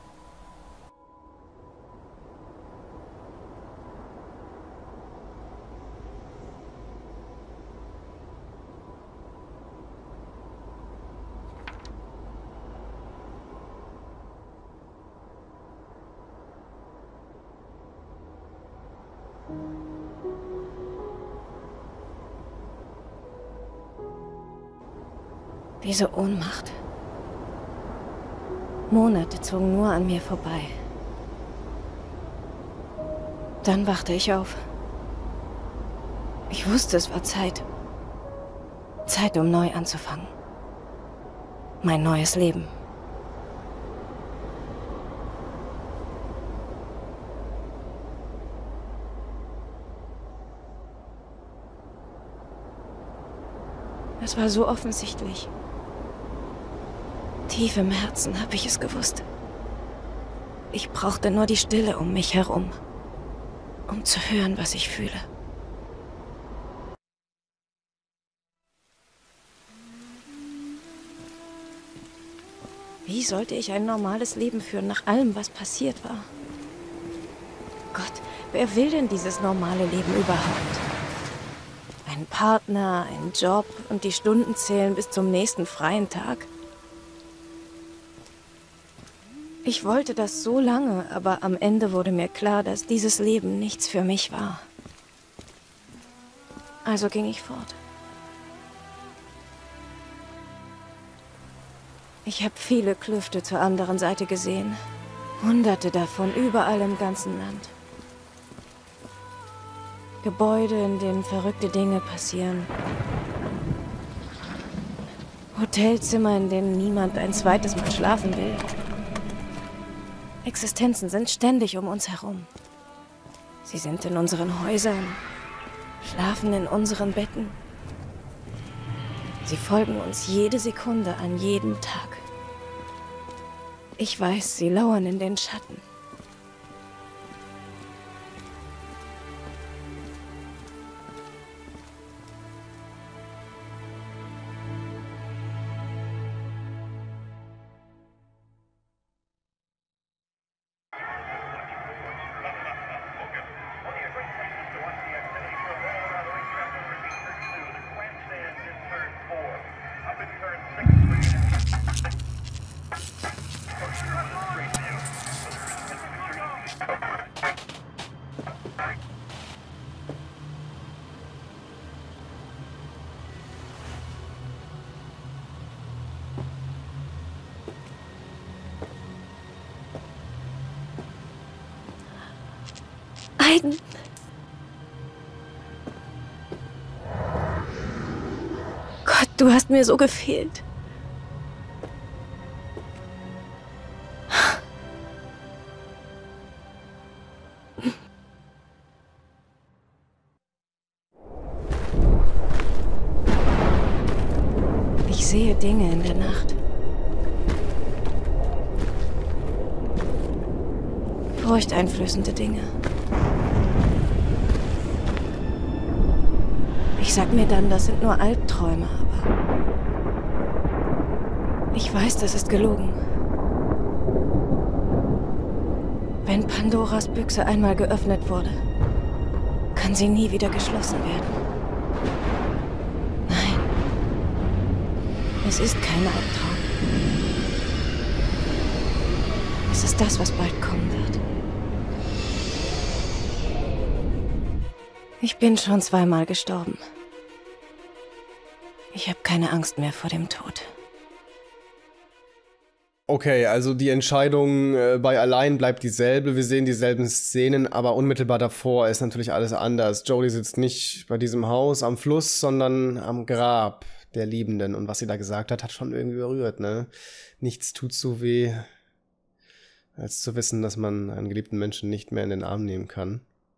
Diese Ohnmacht. Monate zogen nur an mir vorbei. Dann wachte ich auf. Ich wusste, es war Zeit. Zeit, um neu anzufangen. Mein neues Leben. Es war so offensichtlich. Tief im Herzen habe ich es gewusst. Ich brauchte nur die Stille um mich herum, um zu hören, was ich fühle. Wie sollte ich ein normales Leben führen, nach allem, was passiert war? Gott, wer will denn dieses normale Leben überhaupt? Ein Partner, einen Job und die Stunden zählen bis zum nächsten freien Tag? Ich wollte das so lange, aber am Ende wurde mir klar, dass dieses Leben nichts für mich war. Also ging ich fort. Ich habe viele Klüfte zur anderen Seite gesehen. Hunderte davon, überall im ganzen Land. Gebäude, in denen verrückte Dinge passieren. Hotelzimmer, in denen niemand ein zweites Mal schlafen will. Existenzen sind ständig um uns herum. Sie sind in unseren Häusern, schlafen in unseren Betten. Sie folgen uns jede Sekunde an jedem Tag. Ich weiß, sie lauern in den Schatten. Aiden. Gott, du hast mir so gefehlt. Ich sehe Dinge in der Nacht. Furchteinflößende Dinge. Ich sag mir dann, das sind nur Albträume, aber ich weiß, das ist gelogen. Wenn Pandoras Büchse einmal geöffnet wurde, kann sie nie wieder geschlossen werden. Nein, es ist kein Albtraum. Es ist das, was bald kommen wird. Ich bin schon zweimal gestorben. Ich habe keine Angst mehr vor dem Tod. Okay, also die Entscheidung äh, bei Allein bleibt dieselbe. Wir sehen dieselben Szenen, aber unmittelbar davor ist natürlich alles anders. Jodie sitzt nicht bei diesem Haus am Fluss, sondern am Grab der Liebenden. Und was sie da gesagt hat, hat schon irgendwie berührt, ne? Nichts tut so weh, als zu wissen, dass man einen geliebten Menschen nicht mehr in den Arm nehmen kann.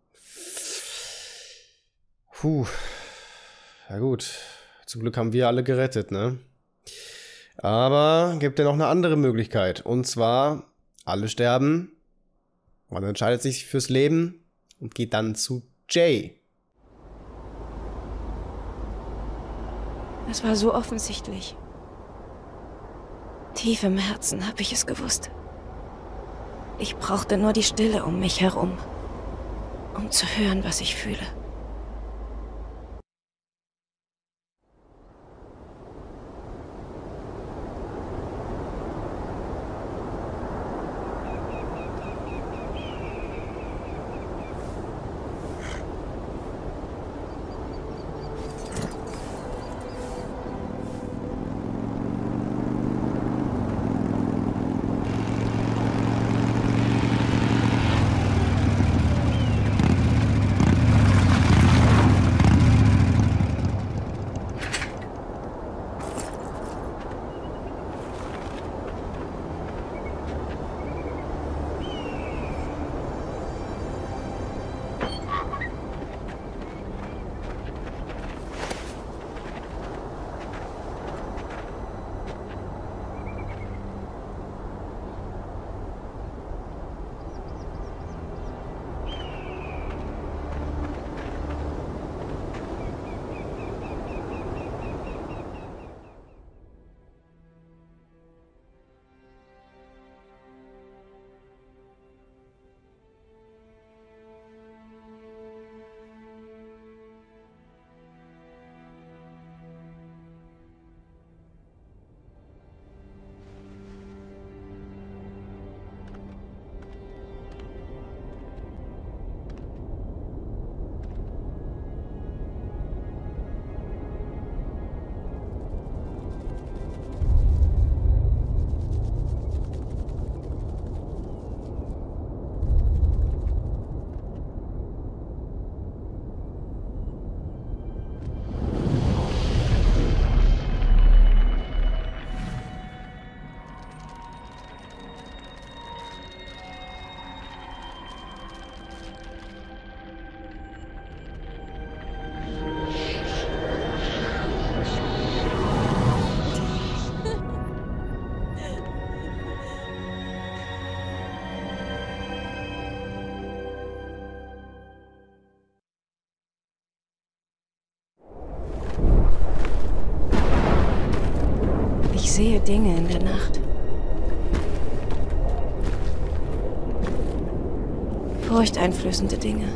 Puh. Ja gut. Zum Glück haben wir alle gerettet, ne? Aber gibt ja noch eine andere Möglichkeit. Und zwar, alle sterben. Man entscheidet sich fürs Leben und geht dann zu Jay. Es war so offensichtlich. Tief im Herzen habe ich es gewusst. Ich brauchte nur die Stille um mich herum, um zu hören, was ich fühle. Ich sehe Dinge in der Nacht. Furchteinflößende Dinge.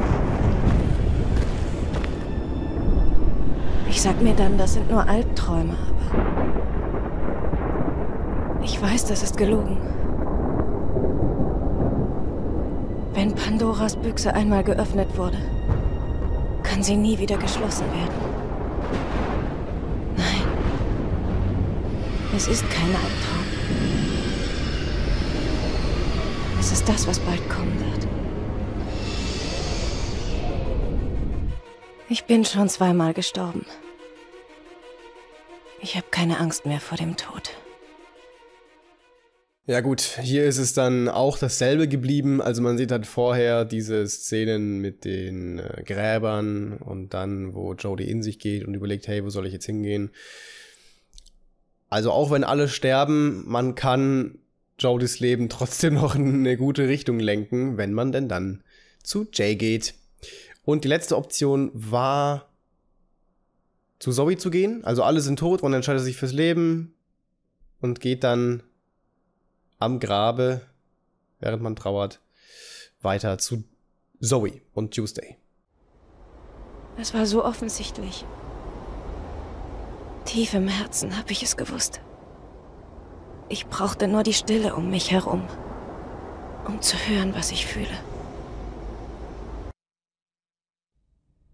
Ich sag mir dann, das sind nur Albträume, aber ich weiß, das ist gelogen. Wenn Pandoras Büchse einmal geöffnet wurde, kann sie nie wieder geschlossen werden. Nein, es ist kein Albtraum. Es ist das, was bald kommen wird. Ich bin schon zweimal gestorben. Ich habe keine Angst mehr vor dem Tod. Ja gut, hier ist es dann auch dasselbe geblieben. Also man sieht halt vorher diese Szenen mit den äh, Gräbern und dann, wo Jodie in sich geht und überlegt, hey, wo soll ich jetzt hingehen? Also auch wenn alle sterben, man kann Jodies Leben trotzdem noch in eine gute Richtung lenken, wenn man denn dann zu Jay geht. Und die letzte Option war, zu Zoe zu gehen. Also alle sind tot, man entscheidet sich fürs Leben und geht dann am Grabe, während man trauert, weiter zu Zoe und Tuesday. Es war so offensichtlich. Tief im Herzen habe ich es gewusst. Ich brauchte nur die Stille um mich herum, um zu hören, was ich fühle.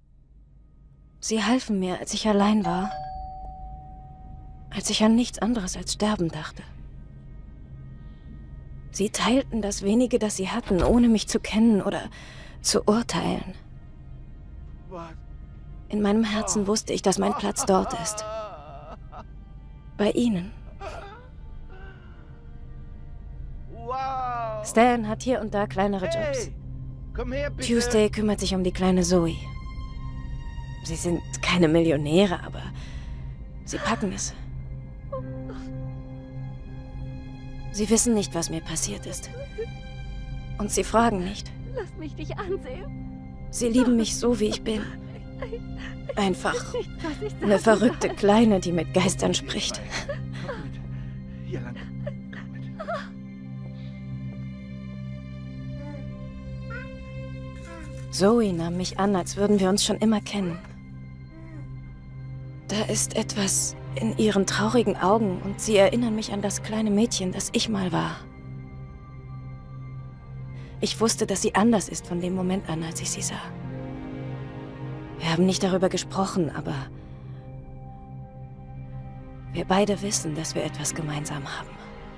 Sie halfen mir, als ich allein war. Als ich an nichts anderes als Sterben dachte. Sie teilten das wenige, das sie hatten, ohne mich zu kennen oder zu urteilen. In meinem Herzen wusste ich, dass mein Platz dort ist. Bei ihnen. Stan hat hier und da kleinere Jobs. Tuesday kümmert sich um die kleine Zoe. Sie sind keine Millionäre, aber sie packen es. Sie wissen nicht, was mir passiert ist. Und sie fragen nicht. Lass mich dich ansehen. Sie lieben mich so, wie ich bin. Einfach eine verrückte Kleine, die mit Geistern spricht. Hier lang. Zoe nahm mich an, als würden wir uns schon immer kennen. Da ist etwas in ihren traurigen Augen und sie erinnern mich an das kleine Mädchen, das ich mal war. Ich wusste, dass sie anders ist von dem Moment an, als ich sie sah. Wir haben nicht darüber gesprochen, aber wir beide wissen, dass wir etwas gemeinsam haben.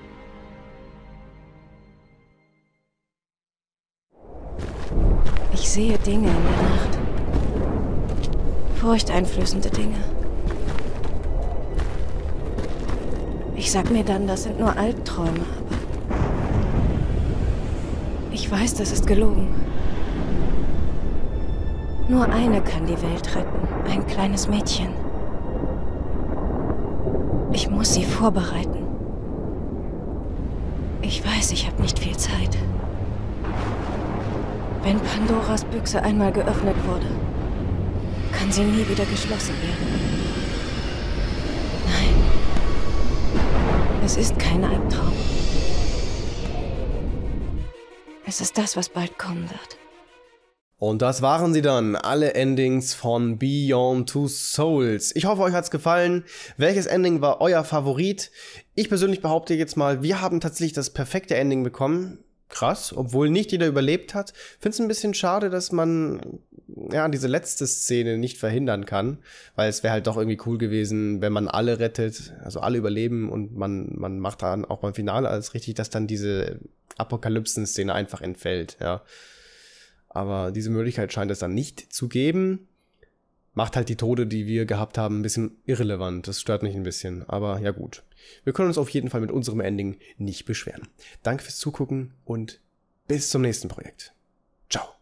Ich sehe Dinge in der Nacht. Furchteinflößende Dinge. Ich sag mir dann, das sind nur Albträume, aber ich weiß, das ist gelogen. Nur eine kann die Welt retten, ein kleines Mädchen. Ich muss sie vorbereiten. Ich weiß, ich habe nicht viel Zeit. Wenn Pandoras Büchse einmal geöffnet wurde, kann sie nie wieder geschlossen werden. Nein. Es ist kein Albtraum. Es ist das, was bald kommen wird. Und das waren sie dann, alle Endings von Beyond Two Souls. Ich hoffe, euch hat's gefallen. Welches Ending war euer Favorit? Ich persönlich behaupte jetzt mal, wir haben tatsächlich das perfekte Ending bekommen. Krass, obwohl nicht jeder überlebt hat. Finde es ein bisschen schade, dass man ja diese letzte Szene nicht verhindern kann, weil es wäre halt doch irgendwie cool gewesen, wenn man alle rettet, also alle überleben und man man macht dann auch beim Finale alles richtig, dass dann diese Apokalypsen-Szene einfach entfällt, ja. Aber diese Möglichkeit scheint es dann nicht zu geben. Macht halt die Tode, die wir gehabt haben, ein bisschen irrelevant. Das stört mich ein bisschen, aber ja gut. Wir können uns auf jeden Fall mit unserem Ending nicht beschweren. Danke fürs Zugucken und bis zum nächsten Projekt. Ciao.